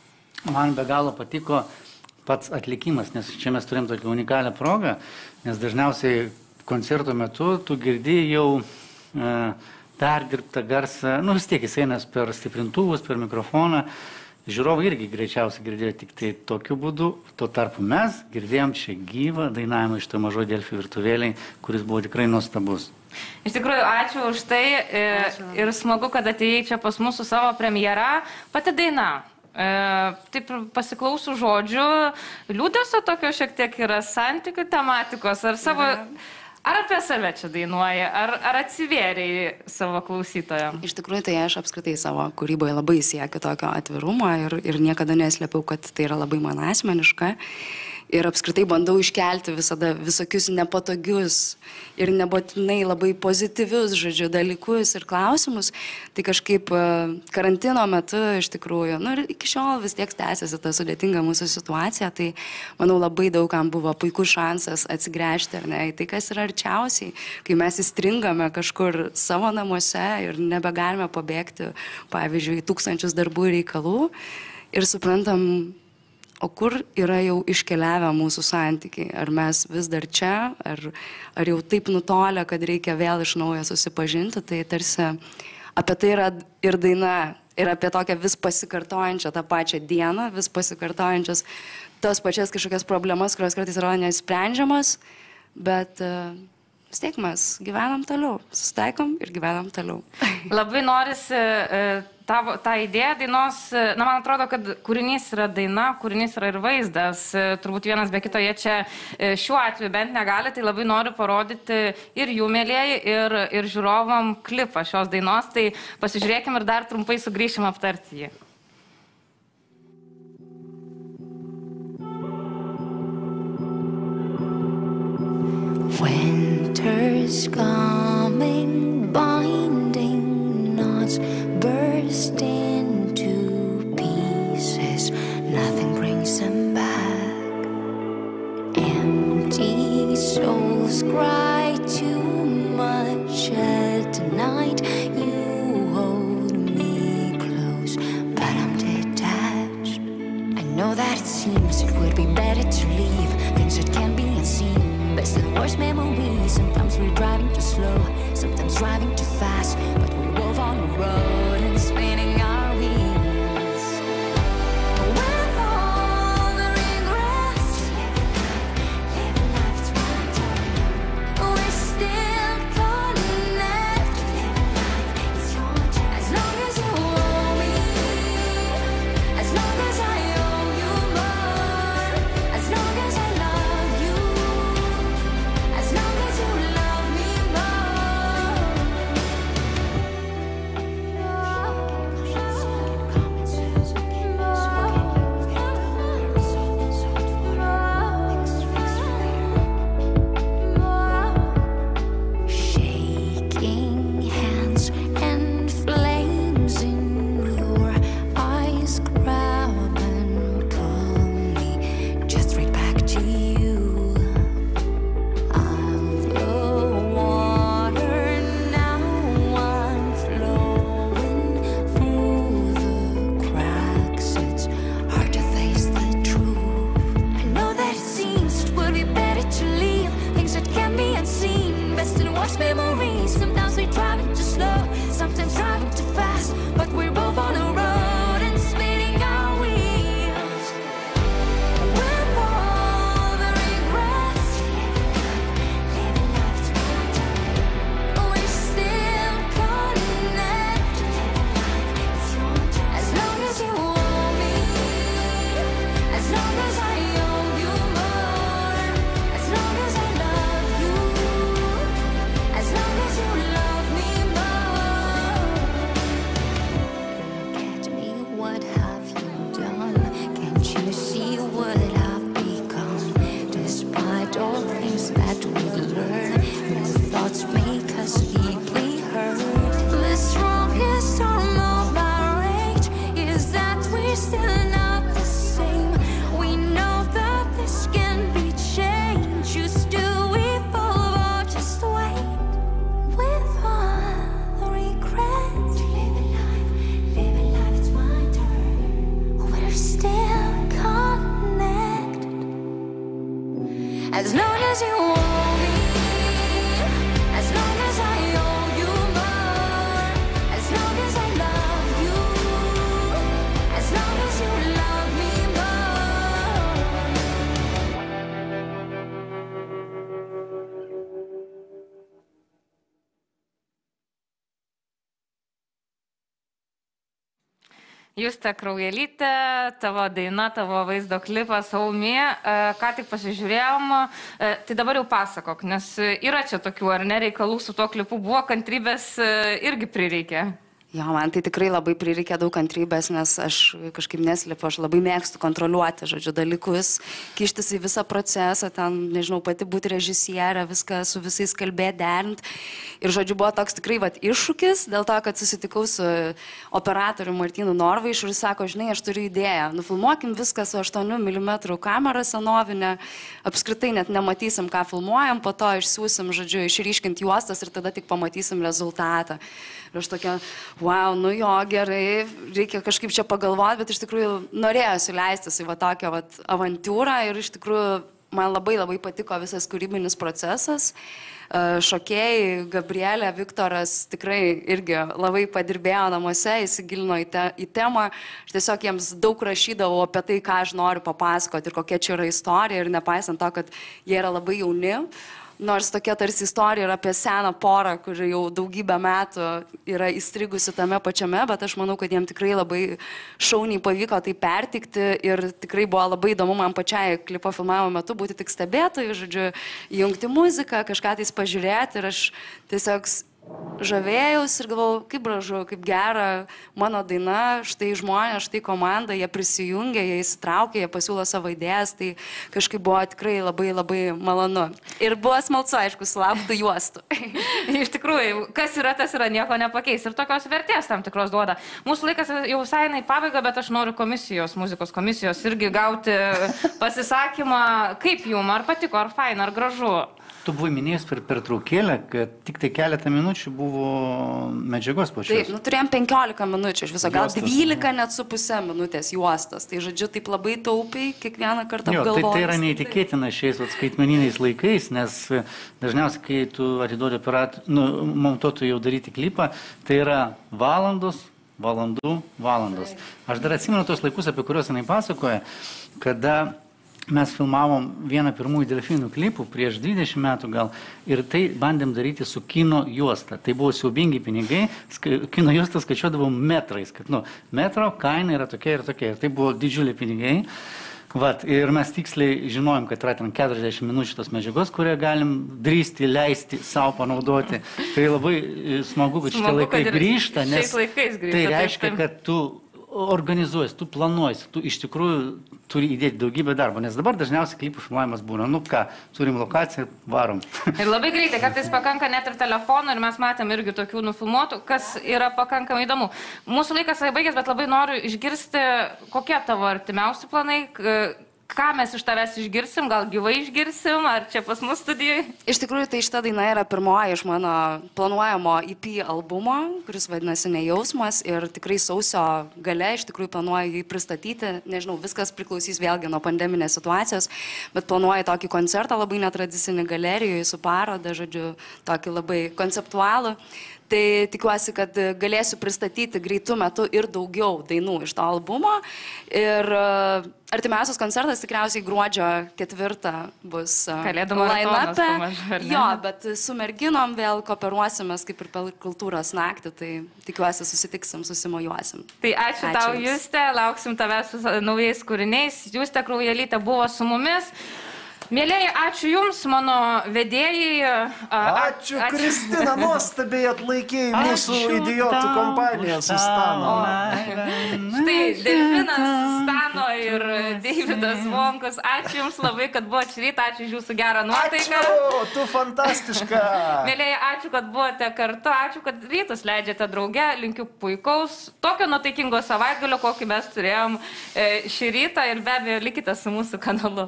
Man be galo patiko pats atlikimas, nes čia mes turim tokią unikalią progą, nes dažniausiai koncerto metu tu girdi jau e, perdirbtą garsą, nu vis tiek jis einas per stiprintuvus, per mikrofoną. Žiūrovai irgi greičiausiai girdėjo tik tai tokiu būdu, tuo tarpu mes girdėjom čia gyvą dainavimą iš to mažo Delfi virtuvėliai, kuris buvo tikrai nuostabus. Iš tikrųjų, ačiū už tai ačiū. Ir smagu, kad atėjai čia pas mūsų savo premjerą. Pati daina, e, taip pasiklausų žodžių, liūdesio tokio šiek tiek yra, santykių tematikos, ar savo... Ar apie save čia dainuoji, ar, ar atsivėriai savo klausytojams? Iš tikrųjų, tai aš apskritai savo kūryboje labai siekiu tokio atvirumo ir, ir niekada neslėpiau, kad tai yra labai man asmeniška. Ir apskritai bandau iškelti visada visokius nepatogius ir nebūtinai labai pozityvius, žodžiu, dalykus ir klausimus. Tai kažkaip karantino metu iš tikrųjų, nu ir iki šiol vis tiek tęsiasi ta sudėtinga mūsų situacija, tai manau labai daugam buvo puikus šansas atsigręžti, ar ne, į tai, kas yra arčiausiai, kai mes įstringame kažkur savo namuose ir nebegalime pabėgti, pavyzdžiui, tūkstančius darbų ir reikalų ir suprantam, o kur yra jau iškeliavę mūsų santykiai? Ar mes vis dar čia, ar, ar jau taip nutolę, kad reikia vėl iš naujo susipažinti? Tai tarsi apie tai yra ir daina, ir apie tokią vis pasikartojančią tą pačią dieną, vis pasikartojančias tas pačias kažkokias problemas, kurios kartais yra nesprendžiamas, bet uh, vis tiek mes gyvenam toliau, susitaikom ir gyvenam toliau. Labai norisi tavo, tą idėją dainos, na man atrodo, kad kūrinys yra daina, kūrinys yra ir vaizdas, turbūt vienas be kito jie čia šiuo atveju bent negali, tai labai noriu parodyti ir jų mėlėjai, ir, ir žiūrovam klipą šios dainos, tai pasižiūrėkim ir dar trumpai sugrįšim aptarti jį. Winter's coming, binding knots burst into pieces. Nothing brings them back. Empty souls cry too much at night. You hold me close, but I'm detached. I know that it seems it would be better to leave things that can't be unseen. Best of the worst memories. Sometimes we're driving too slow, sometimes driving too fast, but we're both on the road and spinning our wheels. With all the regrets, living life, it's my turn. We're still connected. Living life, it's your turn. As long as you owe me, as long as I owe you more, as long as I love you. As long as you love me more. As long as you want me, as long as I owe you more, as long as I love you, as long as you love me Juste Kraujelytė, tavo daina, tavo vaizdo klipas, Aumė, ką tik pasižiūrėjom, tai dabar jau pasakok, nes yra čia tokių ar ne reikalų su tuo klipu, buvo kantrybės irgi prireikė. Jo, man tai tikrai labai prireikė daug kantrybės, nes aš kažkaip neslepiu, aš labai mėgstu kontroliuoti, žodžiu, dalykus, kištis į visą procesą, ten, nežinau, pati būti režisierė, viską su visais kalbėti, derint. Ir, žodžiu, buvo toks tikrai vat, iššūkis, dėl to, kad susitikau su operatoriu Martynu Norvaišu ir sako, žinai, aš turiu idėją, nufilmuokim viską su aštuonių milimetrų kamera senovinė, apskritai net nematysim, ką filmuojam, po to išsiųsim, žodžiu, išryškint juostas ir tada tik pamatysim rezultatą. Ir aš tokia, wow, nu jo, gerai, reikia kažkaip čia pagalvoti, bet iš tikrųjų norėjusi leistis į va tokią va avantūrą ir iš tikrųjų man labai labai patiko visas kūrybinis procesas. Šokėjai, Gabrielė, Viktoras tikrai irgi labai padirbėjo namuose, įsigilino į, te, į temą. Aš tiesiog jiems daug rašydavau apie tai, ką aš noriu papasakoti ir kokia čia yra istorija ir nepaisant to, kad jie yra labai jauni. Nors tokia tarsi istorija yra apie seną porą, kuri jau daugybę metų yra įstrigusi tame pačiame, bet aš manau, kad jiem tikrai labai šauniai pavyko tai pertikti ir tikrai buvo labai įdomu man pačiai klipo filmavimo metu būti tik stebėtojai, žodžiu, įjungti muziką, kažką tais pažiūrėti ir aš tiesiog žavėjaus ir galvojau, kaip gražu, kaip gera mano daina, štai žmonės, štai komanda, jie prisijungia, jie įsitraukia, jie pasiūlo savo idėjas, tai kažkaip buvo tikrai labai labai malonu. Ir buvo smalsu, aišku, sulaukti juostų. Iš tikrųjų, kas yra, tas yra, nieko nepakeis ir tokios vertės tam tikros duoda. Mūsų laikas jau visai į pabaigą, bet aš noriu komisijos, muzikos komisijos irgi gauti pasisakymą, kaip jum, ar patiko, ar fain, ar gražu. Tu buvai minėjus per pertraukėlę, kad tik tai keletą minučių buvo medžiagos pačios. Taip, nu turėjom penkiolika minučių iš viso, gal dvylika net su pusę minutės juostas. Tai žodžiu, taip labai taupiai kiekvieną kartą apgalvojus. Jo, tai, tai yra neįtikėtina šiais skaitmeniniais laikais, nes dažniausiai, kai tu atiduodi operat, nu, montuotojui jau daryti klipą, tai yra valandos, valandų, valandos. Aš dar atsimenu tos laikus, apie kuriuos jinai pasakoja, kada mes filmavom vieną pirmųjų delfinų klipų prieš dvidešimt metų gal ir tai bandėm daryti su kino juosta. Tai buvo siaubingi pinigai, kino juostą skaičiuodavom metrais, kad nu, metro kaina yra tokia ir tokia. Ir tai buvo didžiuliai pinigai. Vat, ir mes tiksliai žinojom, kad yra ten keturiasdešimt minučių tos medžiagos, kurią galim drįsti, leisti, savo panaudoti. Tai labai smagu, kad šitie laikai grįžta, nes tai reiškia, kad tu organizuojas, tu planuojas, tu iš tikrųjų turi įdėti daugybę darbo, nes dabar dažniausiai klipų filmavimas būna, nu ką, turim lokaciją, varom. Ir labai greitai, kartais pakanka net ir telefonų ir mes matėm irgi tokių nufilmuotų, kas yra pakankamai įdomu. Mūsų laikas baigės, bet labai noriu išgirsti, kokie tavo artimiausi planai, ką mes iš tavęs išgirsim, gal gyvai išgirsim, ar čia pas mus studijai? Iš tikrųjų, tai šita daina yra pirmoji iš mano planuojamo E P albumo, kuris vadinasi Nejausmas ir tikrai sausio gale iš tikrųjų planuoju jį pristatyti. Nežinau, viskas priklausys vėlgi nuo pandeminės situacijos, bet planuoju tokį koncertą labai netradicinį galerijoje su paroda, žodžiu, tokį labai konceptualų. Tai tikiuosi, kad galėsiu pristatyti greitų metų ir daugiau dainų iš to albumo. Ir artimiausias koncertas tikriausiai gruodžio ketvirtą bus line-up'e. Jo, bet su merginom vėl kooperuosimės kaip ir per kultūros naktį, tai tikiuosi susitiksim, susimojuosim. Tai ačiū, ačiū tau, Juste, lauksim tavęs su naujais kūriniais. Juste Kraujelytė buvo su mumis. Mėlėjai, ačiū Jums, mano vedėjai. Ačiū, Kristina, nuostabiai atlaikėjai mūsų idiotų kompaniją su Stano. Štai, Delfinas, Stano ir Deividas Zvonkus. Ačiū Jums labai, kad buvo šį rytą, ačiū už Jūsų gerą nuotaiką. Ačiū, tu fantastiška. Mėlėjai, ačiū, kad buvote kartu, ačiū, kad rytus leidžiate drauge, linkiu puikaus, tokio nuotaikingo savaitgalio, kokį mes turėjom šį rytą ir be abejo likite su mūsų kanalu.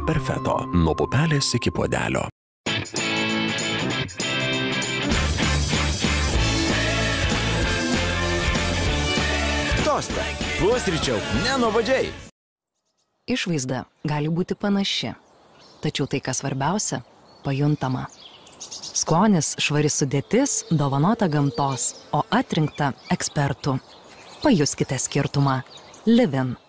Perfeto. Nuo pupelės iki puodelio. Toste. Pusryčiau, nenuobodžiai. Išvaizda gali būti panaši, tačiau tai, kas svarbiausia, pajuntama. Skonis, švari sudėtis, dovanota gamtos, o atrinkta ekspertų. Pajuskite skirtumą. Livin.